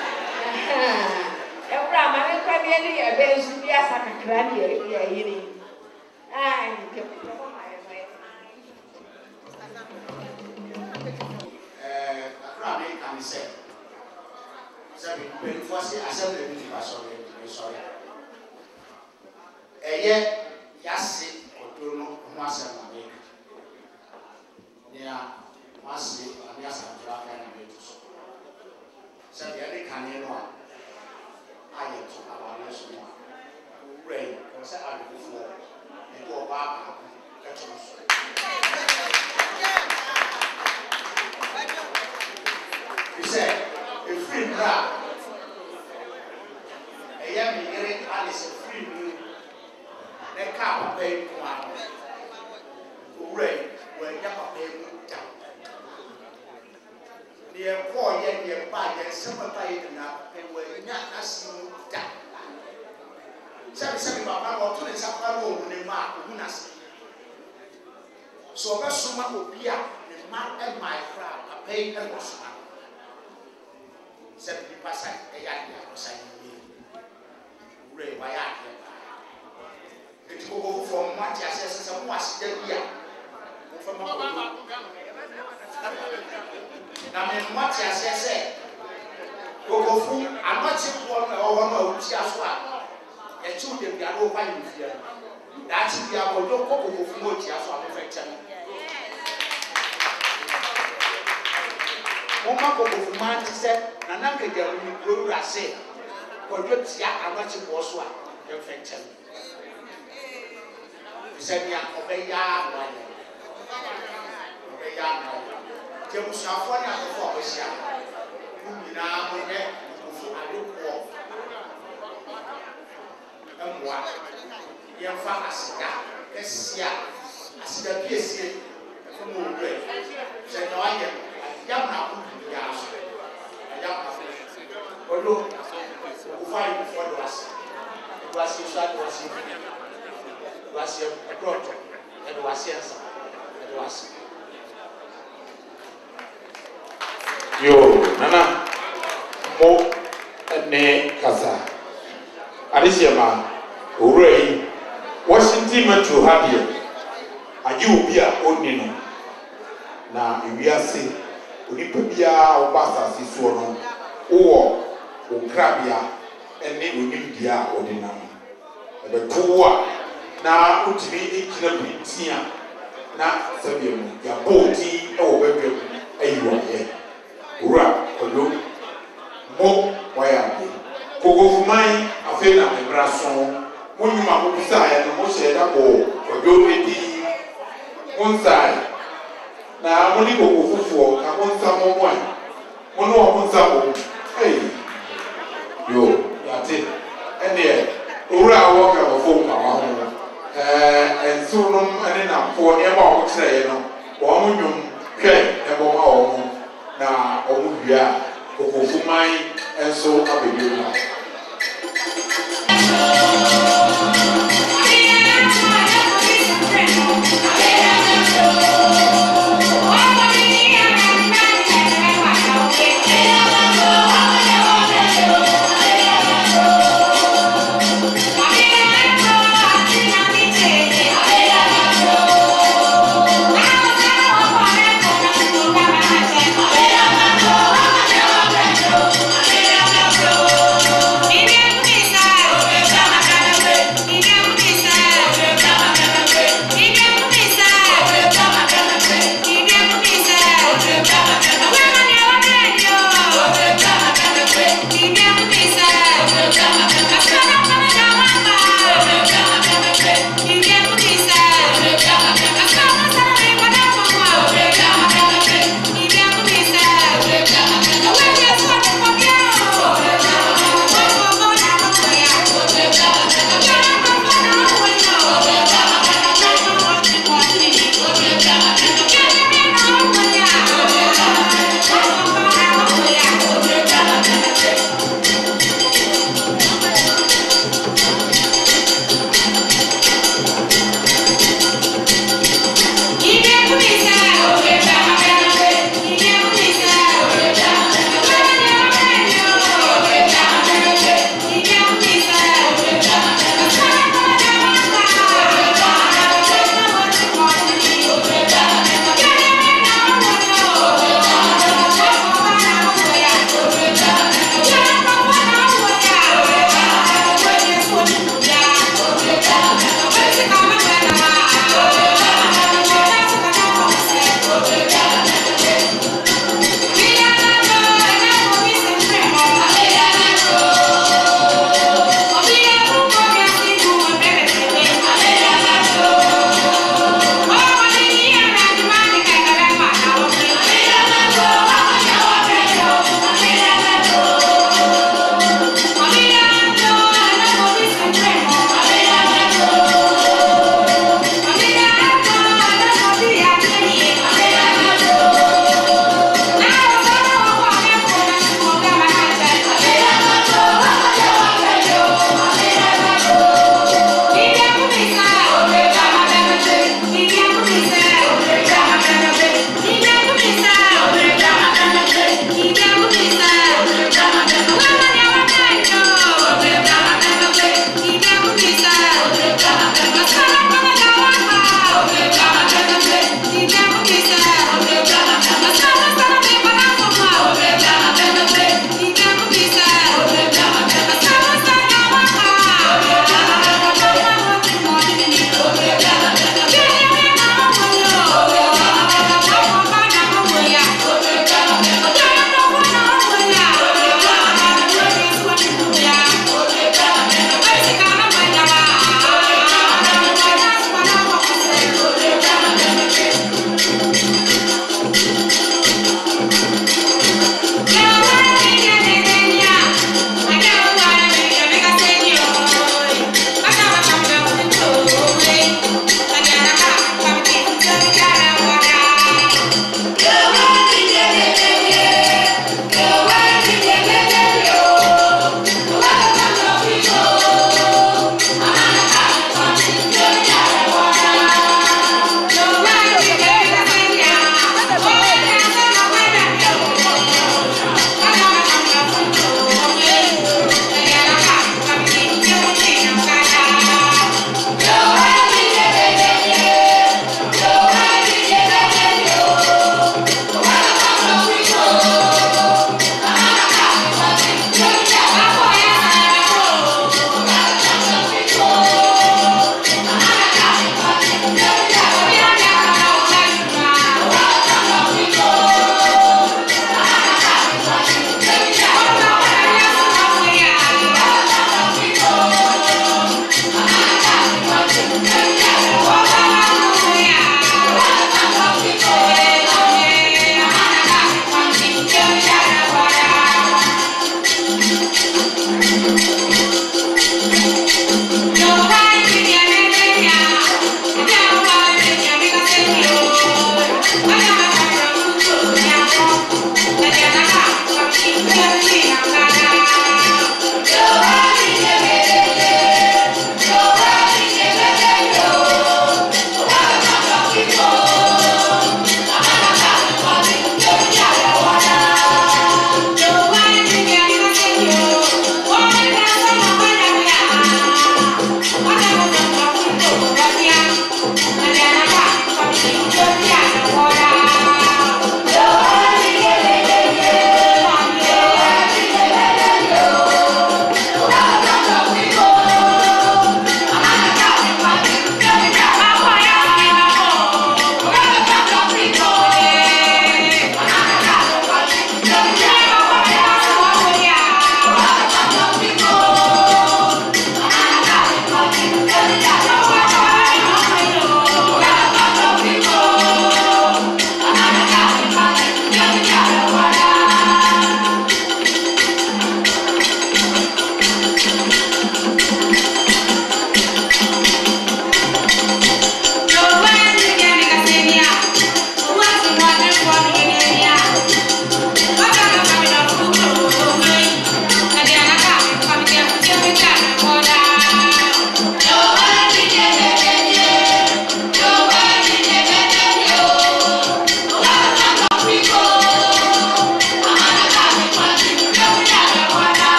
e kura ma ne kwa bi ni ya benzu bi asaka kra ni ya yiri ai ke mo ma ye and said, when first assembly meeting was sorry. A year, Yassi, or Bruno, Master America. Near Massey, and Yassa, and Americus. Said the other Canadian one. I get to our nation. Rain, was out before, and go back. He said, if free Ora. I am hearing Alice free me. They can't pay one. Ray, where Yapa pay down. Near 4 years nearby, and some of enough, and where not as you down. Something about my Sapa room in the mark, so that's so much will be up, the man and my crowd, a pay and was 70% a young Ray, why it will go from much as a was the year. From now, much as I said, go for I'm not one or one as well. And two them are over in fear. That's the hour, no couple of mochi as well. Mama of man said, and Uncle Jeremy grew as say, for your tia, and much was one, your friend. He said, yeah, obey ya, obey ya. Jerusalem, before this year, who now will get a look walk. And what? Young Father, yes, yeah, I see the piece from the grave. Said, no, I am young now. I am or look, who find before us. It was your son, was your project, and was yes, and was. Yo, Nana, Mo, and Ne Kaza. Adisiama, Ray, Washington Metro Habia. Are you be a Onino? Now, if we are saying, Unipia or Bassa Sisuano, or Crabia, and then we need Dia or Dinam. The poor now put me in a Tia. Now, Sabium, your body or baby, and you are here. Ura, Odo, Mo, why are they? Kogo for mine, a fair and brasson. When you are beside the most that ball, or do it one side. Now, only go for I want some more wine. One more some. Hey, yo, that's it. And there, Ura walk out of phone. And soon, and then I'm for never would say, you know, one room, okay, and one home. Now, oh, yeah, for mine, and so I begin. Oh,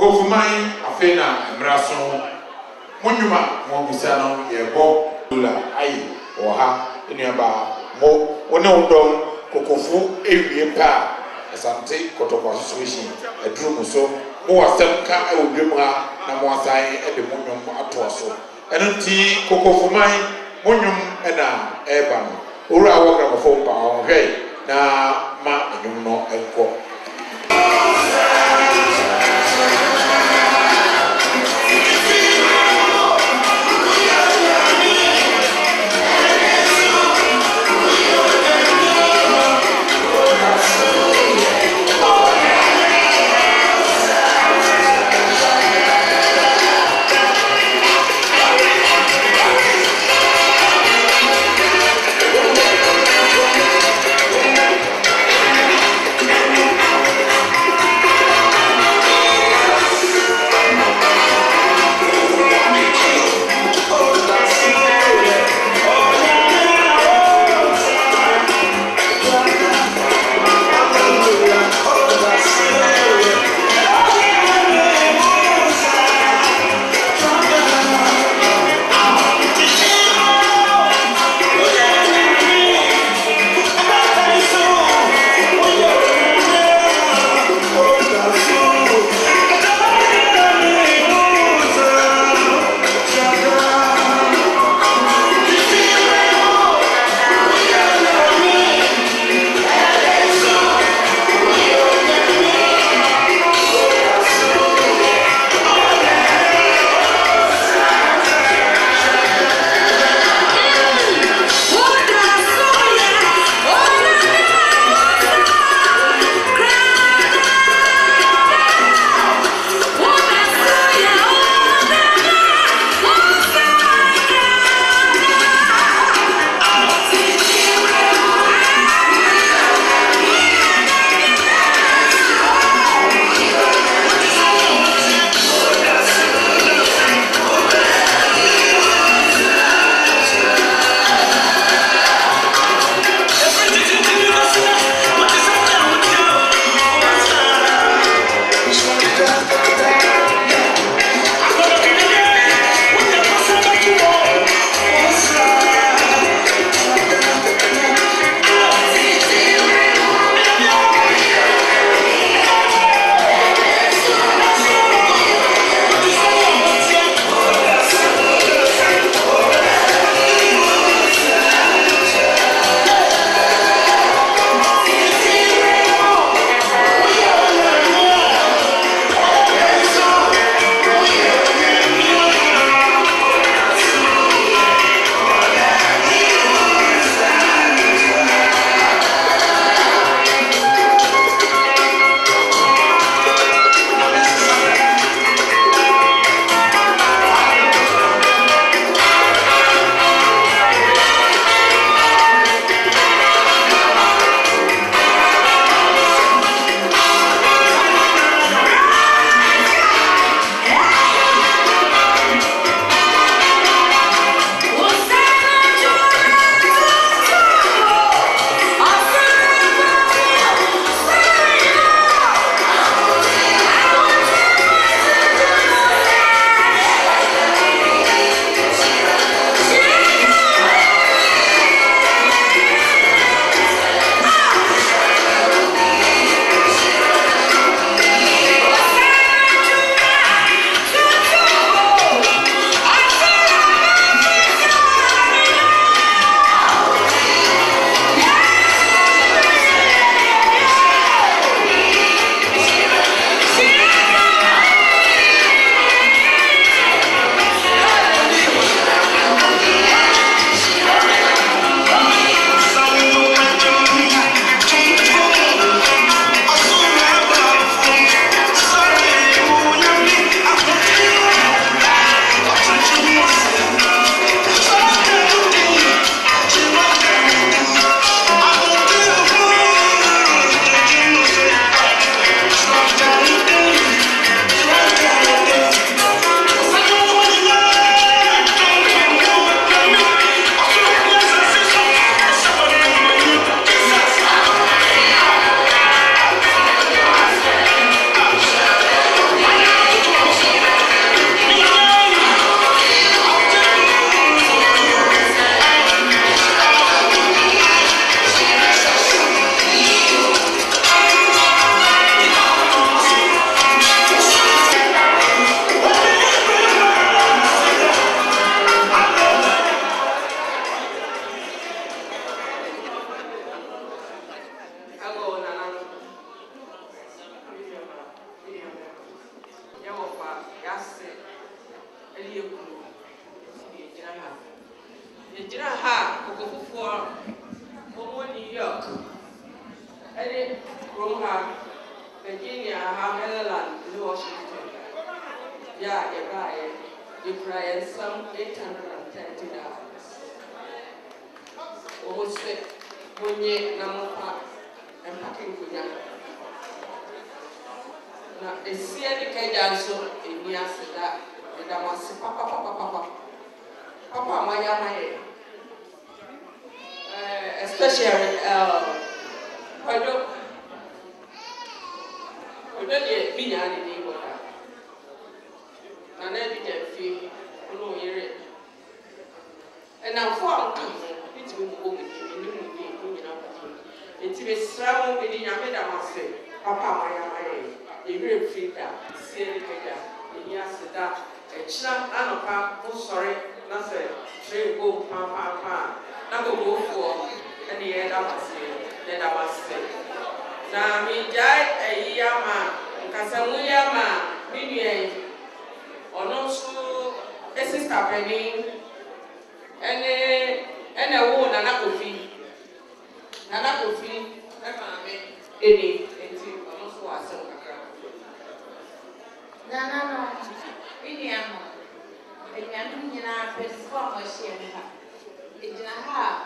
Koko Fumai afena emraso munyuma mo bisa no yebo dula ai oha enuaba mo wona udom kokofu ewie pa asante kotokwa situation adrumu so mo wasem ka e odwem ha na mo asan e de munyum ato so enunti Koko Fumai munyum e na eba no owura wokra mo fo pa ohwe na ma enyum no enko ɛne yɛkunu yɛgyina ha kokofofoɔ wɔwɔ New York ɛne kurom ha Virginia ha Maryland ne Washington yɛbaeɛ yɛkura yɛn nsɛm $830 wɔn sɛ wɔnyɛ na mopa mpake nkonya na esie ne kagya nso eni ase da ɛda mo ase papa amayɛ especially Odo deɛ bi nyaa ne ne wɔ ha na na bi gya fie ɔno yere ɛnamfo a ɔka ho bi tumi mu wɔ mu ne mu bi ɛmu nyina papa enti mesra mo mede nyame da mo ase papa amayɛ yɛwerɛ mfiri da sie ne kagya eni ase da ɛkyina anɔpa mo sɔre na sɛ hwee bom paapaa na gogofoɔ ɛne yɛda mo ase yɛda mo ase na megyae ayi ama nkasa mu yi ama me nua yi ɔno nso sista panin ɛne wo Nana Kofi ɛmaame ɛni enti ɔno nso wɔ asɛm kakra Nana no me nua no anuanom nyinaa pɛsifo a wɔahyia me ha ɛgyina ha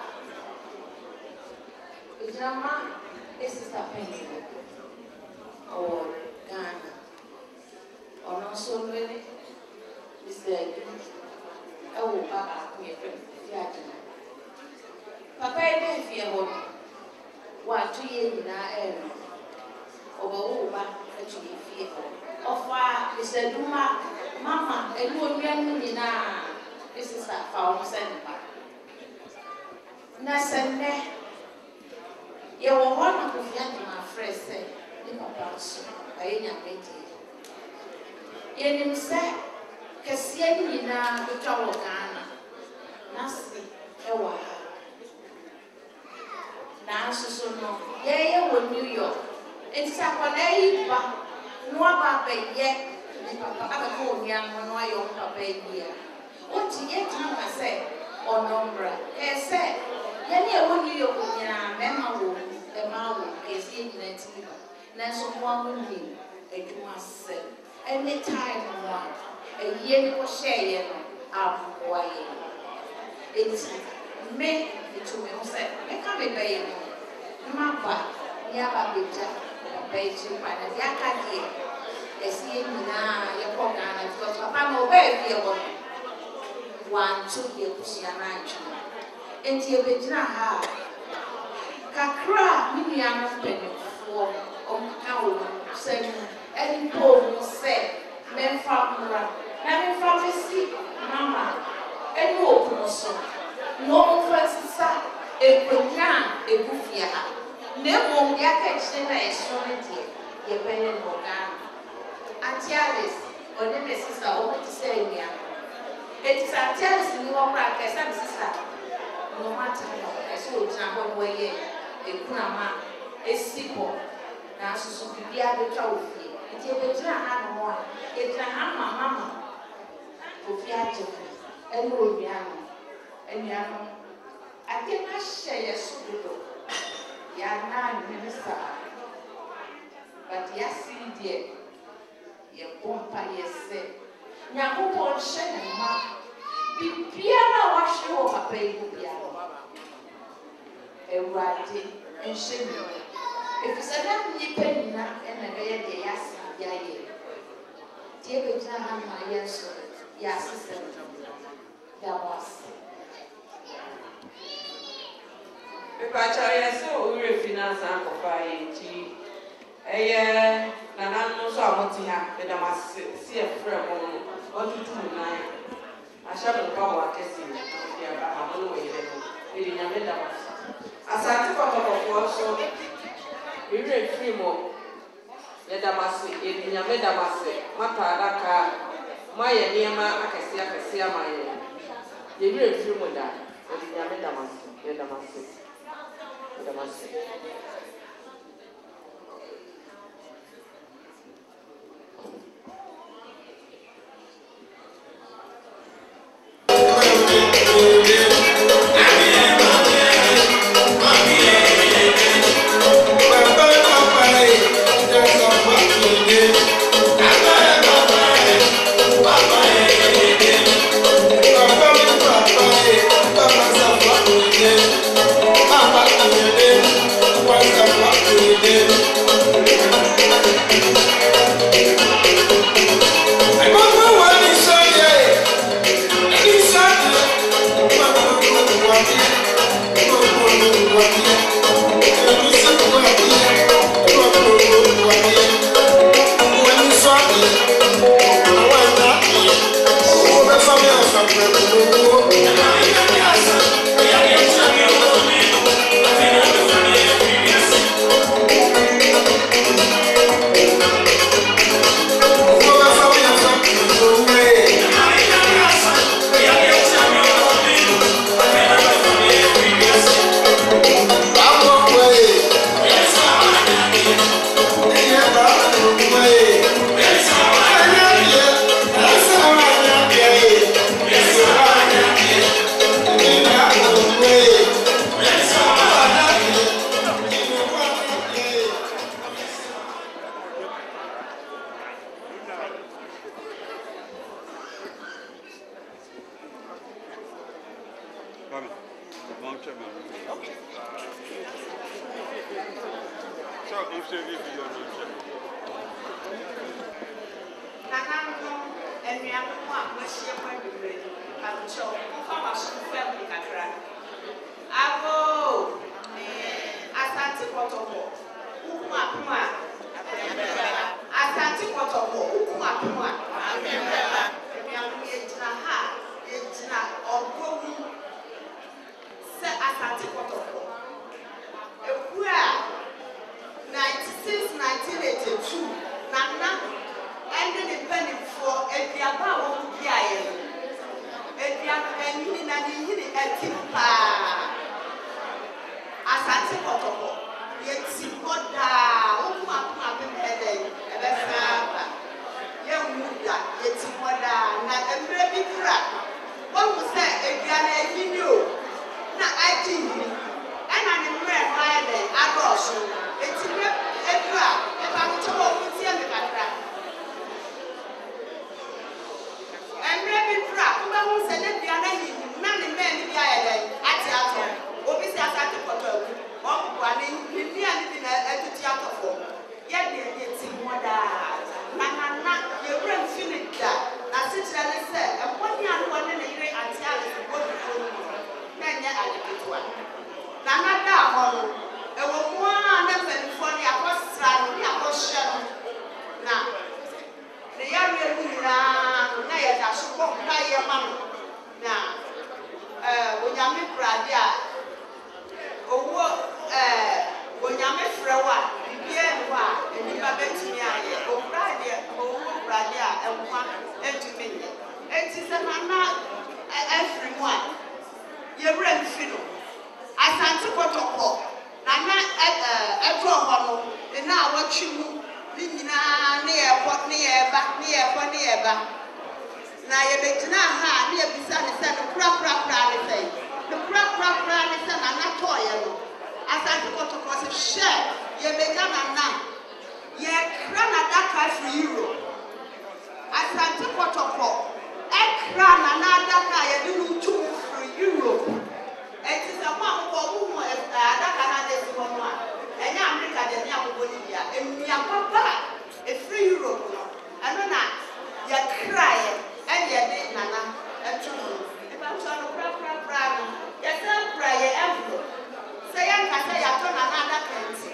a ɛgyina ma sista panin ɔwɔ Ghana ɔno nso no ne Mr. ɛwɔ ba baako yɛfrɛ fi agyina papa yi bɛn fie hɔ no wɔato yɛ nyinaa ɛno ɔbɛwo ba ato yɛ fie ɔfa Mr. Duma mama ɛne onua no nyinaa sista fa wɔn sɛ ne ba na sɛ nnɛ yɛwɔ hɔ na Kofi Adoma afrɛ sɛ ne papa nso ɔyɛ nyame deɛ yɛnim sɛ kɛseɛ no nyinaa bɛtwa wɔ Ghana n'ase ɛwɔ ha nanso so no yɛyɛ wɔ New York enti sɛ akwadaa yi ba na waba abɛyɛ ne papa abɛka wɔ nua no na wayɛ wɔn papa yi a wɔte yɛtena ma sɛ ɔno mmra ɛyɛ sɛ yɛne ɛwɔ New York nyinaa mɛma wɔ ɛmaa wɔ kɛseɛ nyinaa ti ba nanso mo a monim adwuma sɛ ɛne time no a ɛyie ne wɔhyɛeɛ no aboa yɛn enti me etumi ho sɛ meka mebɛyɛ no na maba ne aba bɛgya papa akyi pa na deɛ aka deɛ ɛsi yɛn nyinaa yɛkɔ Ghana because papa na ɔbɛɛ fie hɔ no wanto deɛ kusua no adwene enti yɛbɛgyina ha a kakra a me nuanom mpanimfoɔ ɔmka wɔ mu sɛ no ɛne pɔɔ mu sɛ memfa mmra na memfa mɛsi mama ɛne ɔpono so na ɔmfa sisa nkonnwa a ɛgu fie ha na mmom deɛ aka akyire na ɛso no deɛ yɛbɛyɛ no Ghana Auntie Alice ɔne ne sista ɔmɔte sɛ nnua eti sɛ Auntie Alice ni wɔ kora kɛ sɛ me sista no matter no ɛsɛ ɔgyina hɔ no wɔyɛ ekunama esi hɔ nanso so biribiara bɛtwa wɔ fie nti yɛbɛgyina ha no ho a yɛgyina ha ma mama Kofi Adoma ɛne onua no ade no ahyɛ yɛ so dodo yɛanaa ne ne saa but yɛasiri deɛ yɛbɔ mpa yɛ sɛ Nyankopɔn hyɛ ne mma biribiara a wahwɛ wɔ papa yi mu biara Awurade nhyɛ ne mu ɛfiri sɛ na nnipa nyinaa ɛna ɛbɛyɛ deɛ yɛasiri de ayɛ deɛ bɛgyina ha ma yɛn nso yɛasesɛ da mo ase Mepacha yɛsɛ owurɛ finance akɔfa yɛ nti ɛyɛ nana no so a mote ha meda mo ase si ɛfrɛ mo no ɔtutu mo nan ahyɛ mo mpa mo akɛse yɛ aba ha mo no wɔ yɛrɛ mo ɛde nyame da mo ase asante kɔkɔkɔfoɔ so ewurɛ firi mo yɛda mo ase ɛde nyame da mo ase moatɔ adaka moayɛ nneɛma akɛse ama yɛn yɛwerɛ firi mo da ɛde nyame da mo ase yɛda mo ase Damasi. So if you and we have one question when we have show how much family can Abo Asante Kotopo Ukuma Asante Kotopo Ukuma Ejina Ogogu Se Asante Kotopo Ekua 1982 Nana ended the penny for Ediaba Wokiaye Ediaba and Nini Etimpa Asante Kotopo yeti moda ukuma bebe ebesaba ye muda yeti moda na emre bi kura won se eduane ehinio na aji ana ne mre maile adoso eti ne edura e ba mo tobo mutie me kakra emre bi kura kuba mo se ne eduane ehinio na ne me ni bia ye ati ato obi se Asante Kotopo Wani ni ani na etuti atofo ye de yeti moda na ye rem finida na sitira ne se eboni anu woni ne yire anti ale ko do na nya adeketwa na da ho no ewo mo a na penfo ne akosra no ne akohye no na ne ya re mu na ye da so ko na ye ma no na wonyame brade a owo wonyame frewa bibie nwa eniba betumi aye obrade owo brade a enwa entumi nye enti se na every one ye rem fino Asante Kotopo na eto ho no na awotwe mu ni nyina ne eba na ye begina ha ne ebisa ne se no kura ne se no kura ne se na toye no Asante Kotopo se share ye begana na ye kra na daka for euro Asante Kotopo ekra na daka ye di tu for euro eti se mo ko mu daka na de si mo a enya America de ni akoko Libya emia papa e free euro no ano na ye kra ye and ye de nana etu e ba so no kra no ye se kra ye envelope say yan ka say ya to nana daka enti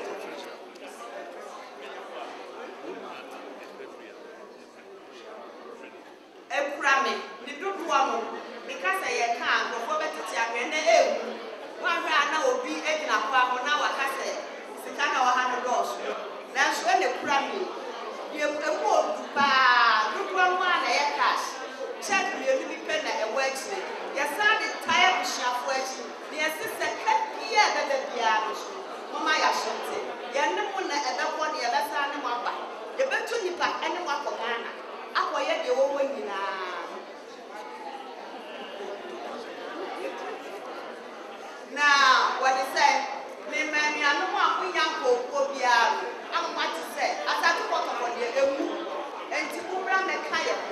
ekurame ni dodoa no because ye kan go betiti agene ewu wa hwa na obi egina kwa ho na waka say sika na wa ha no dos na so e kurame ye emu odupa dodoa no na ye cash check me ni pe na e wa chi ye sa de tire bushafo achi ni ye sise kapia bebe bia no so mama ya shonte ye ne mo na e be ko ne ye be sa ne mo aba ye betu nipa ene wa ko Ghana akoye de wo nyina na what they say me many anu akunya ko bia am what to say Asante Kotopo de emu enti umra me kaye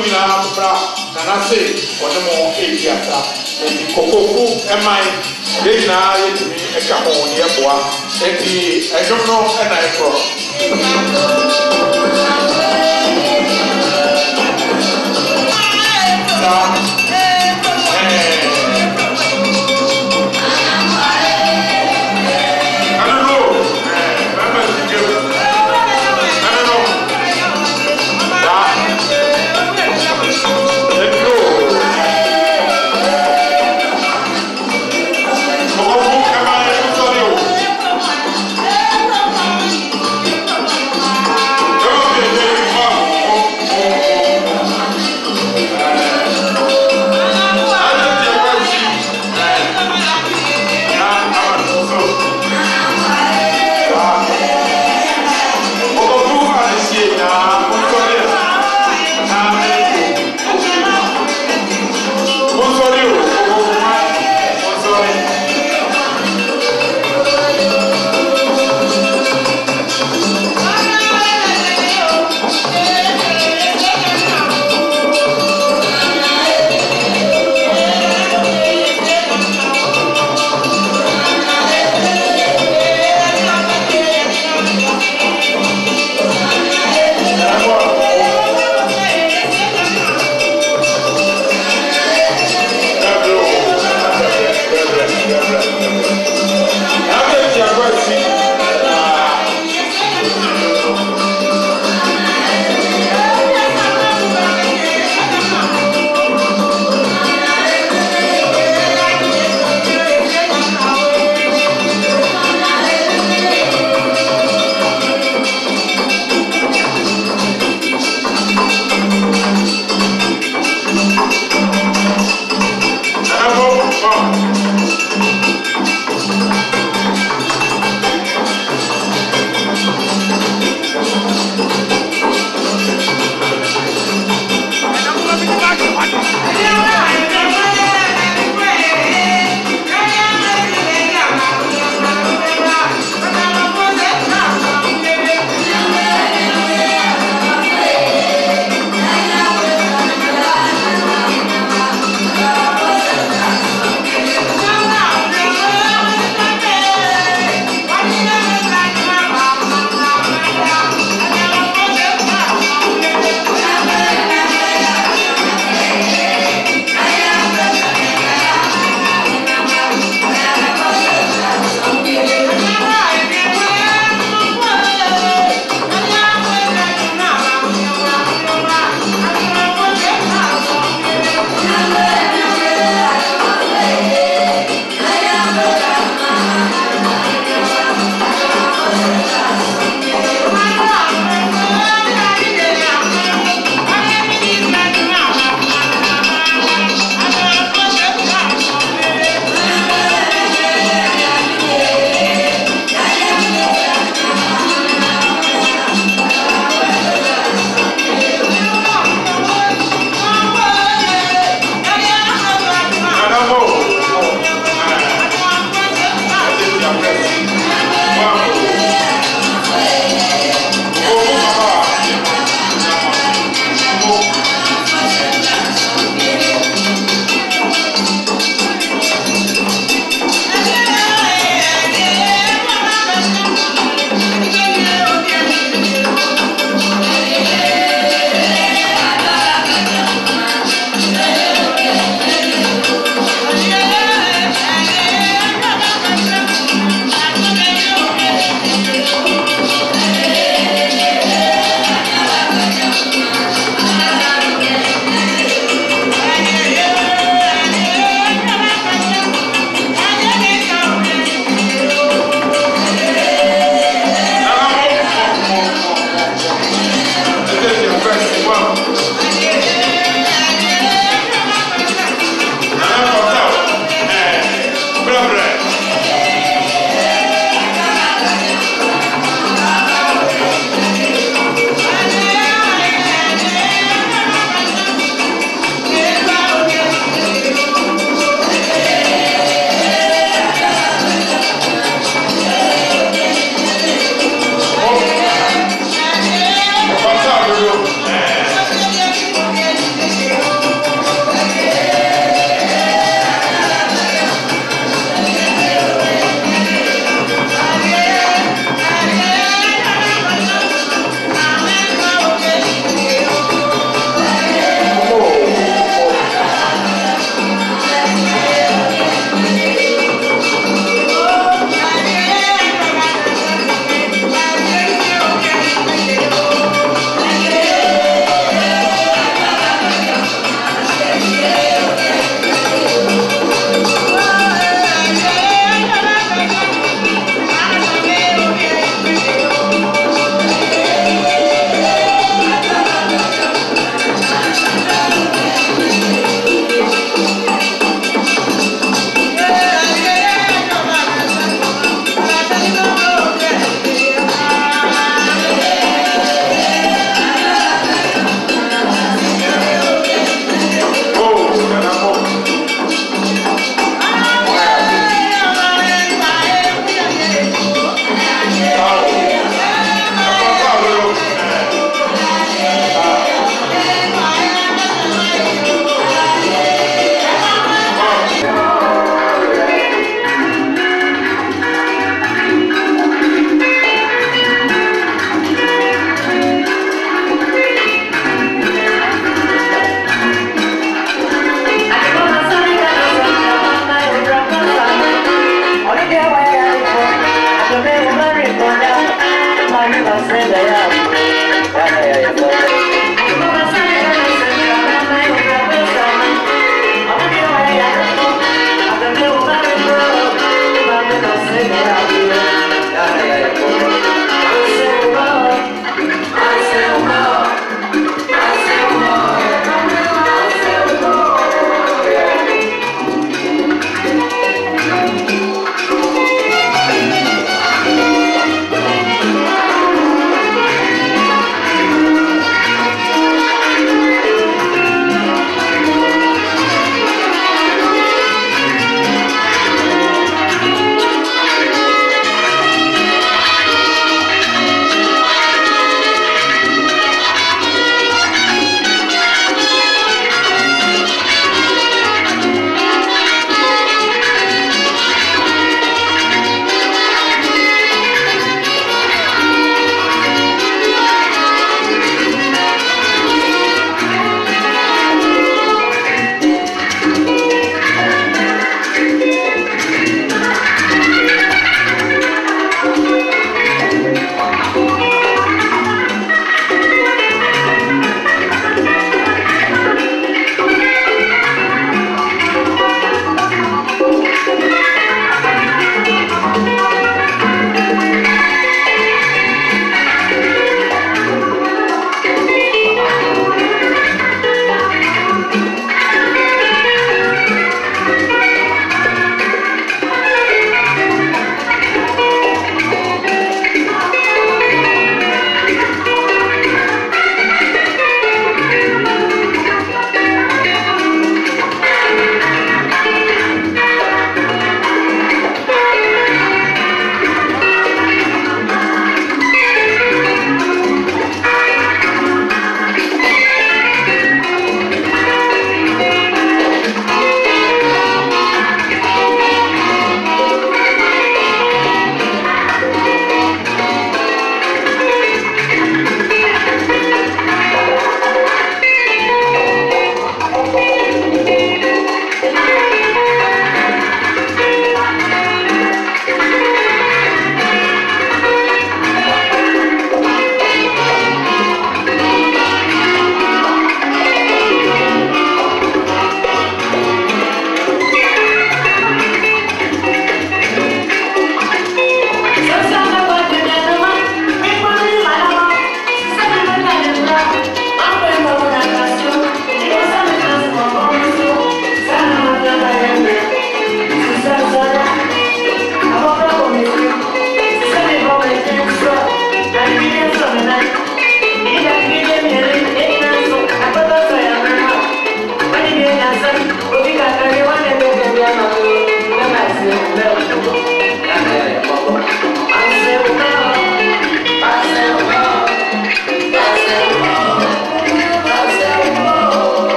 nyinaa bra na na se ɔne mo ebiasa enti kokofu ɛman yɛ nyinaa yɛtumi atwa ho yɛ boa enti ɛdwom no ɛna ɛkɔ Come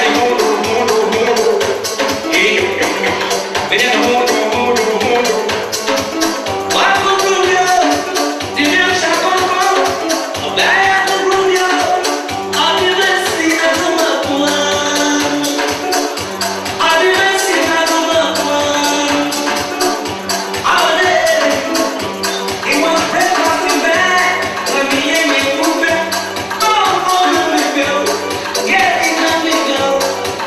Yeah,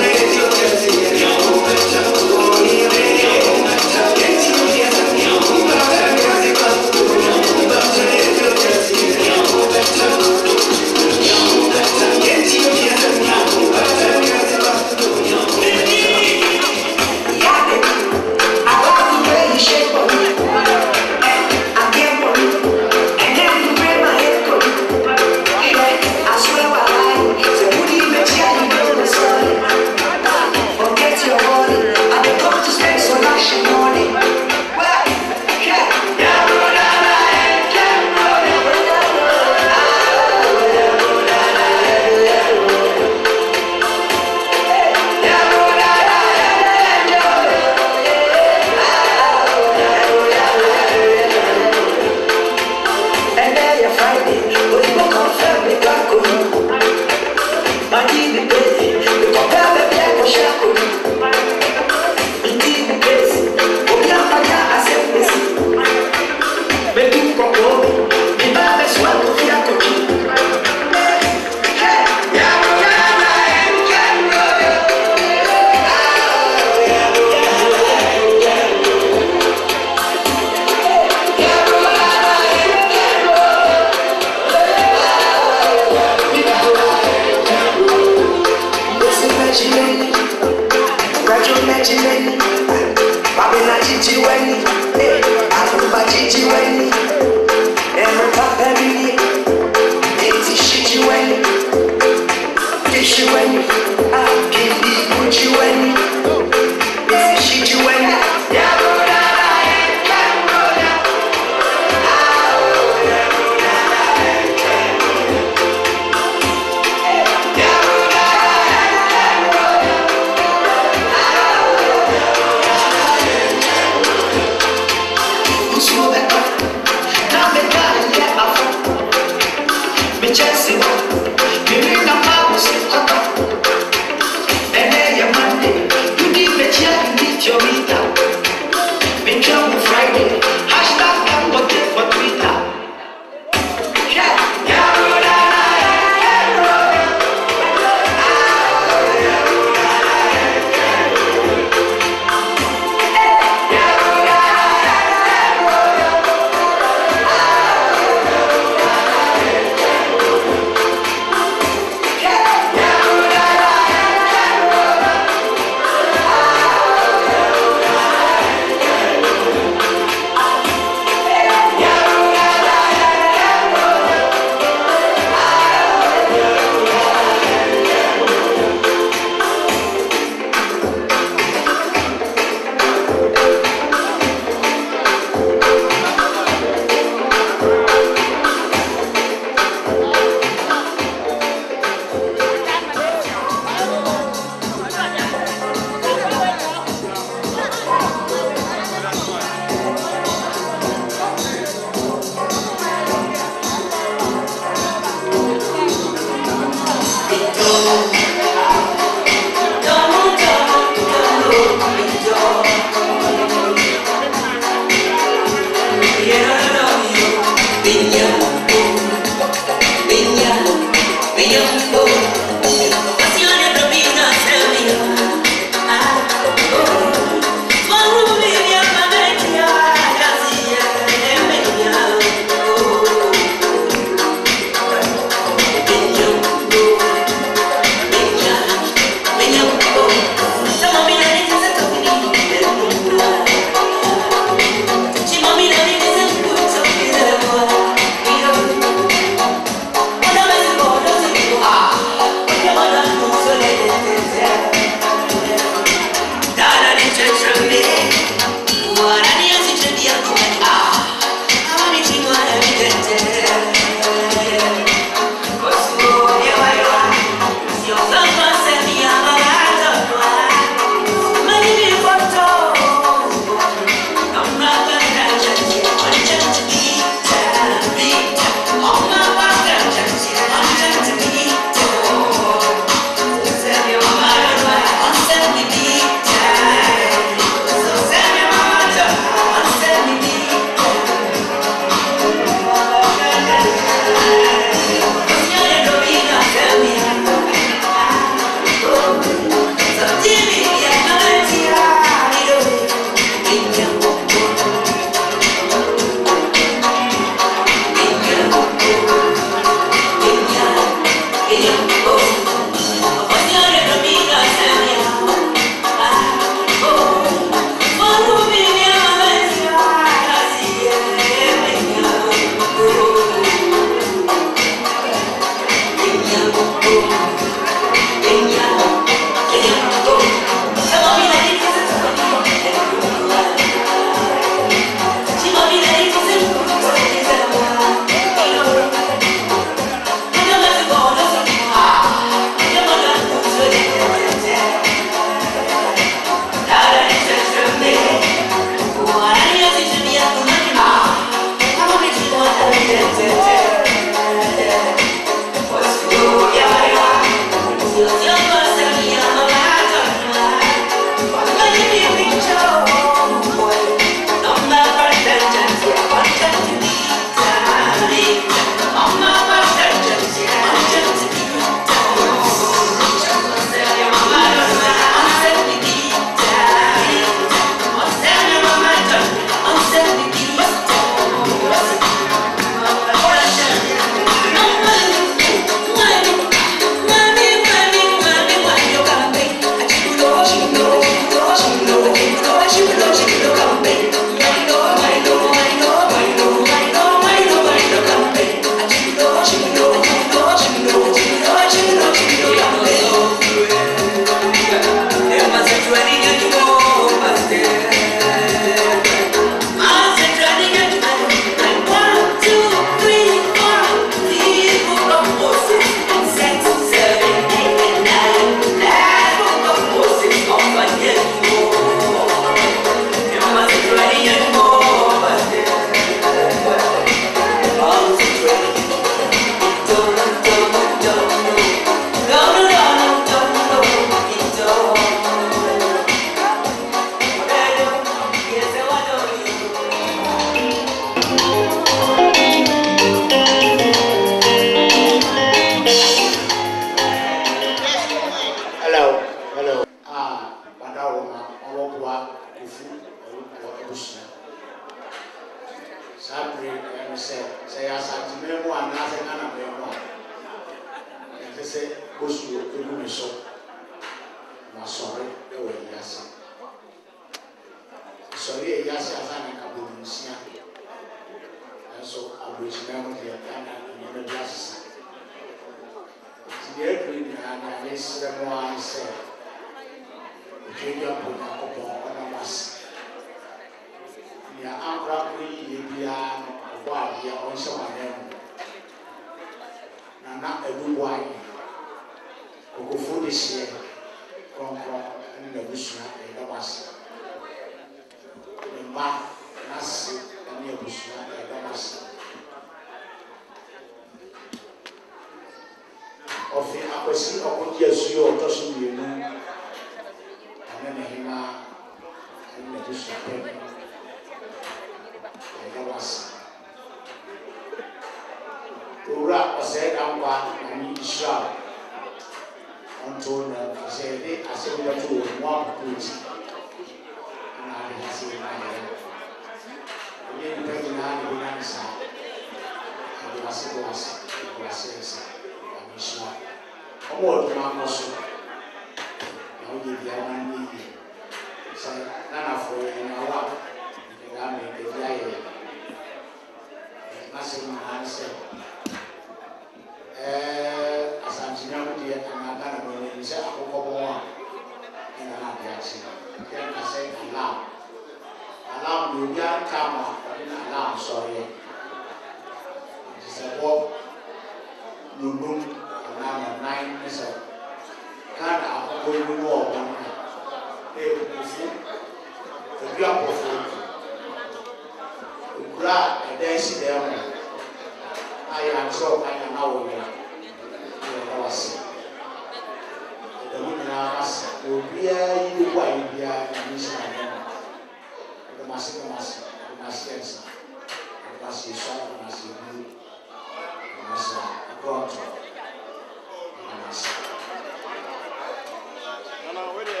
No, wait there.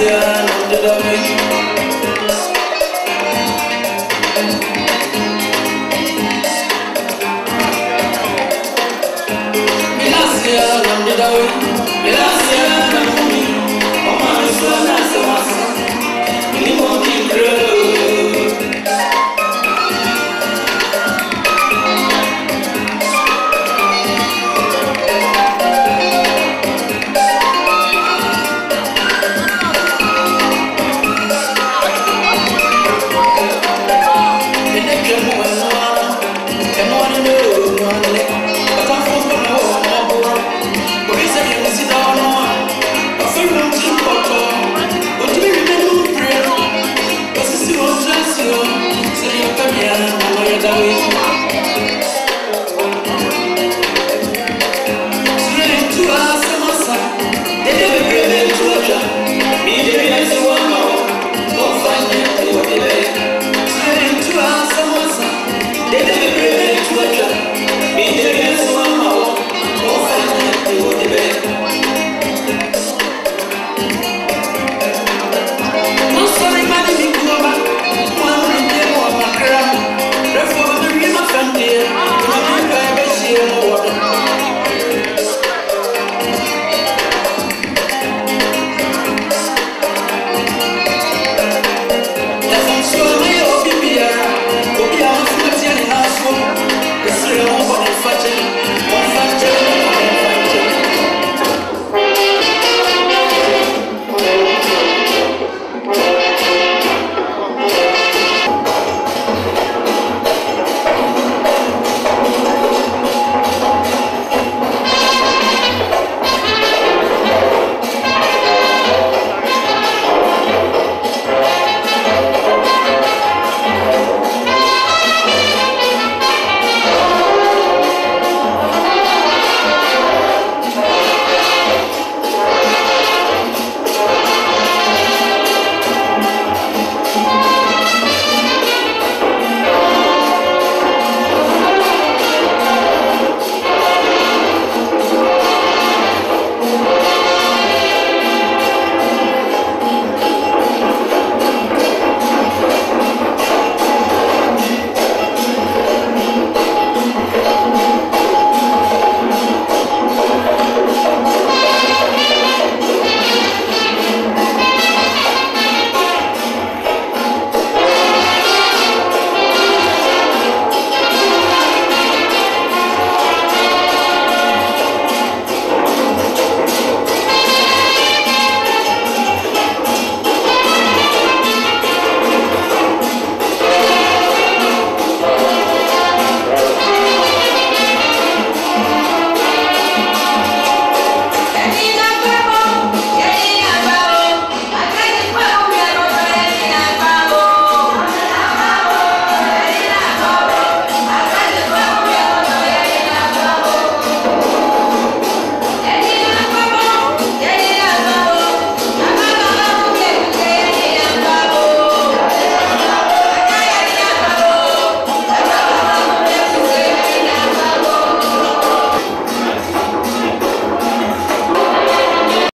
That way.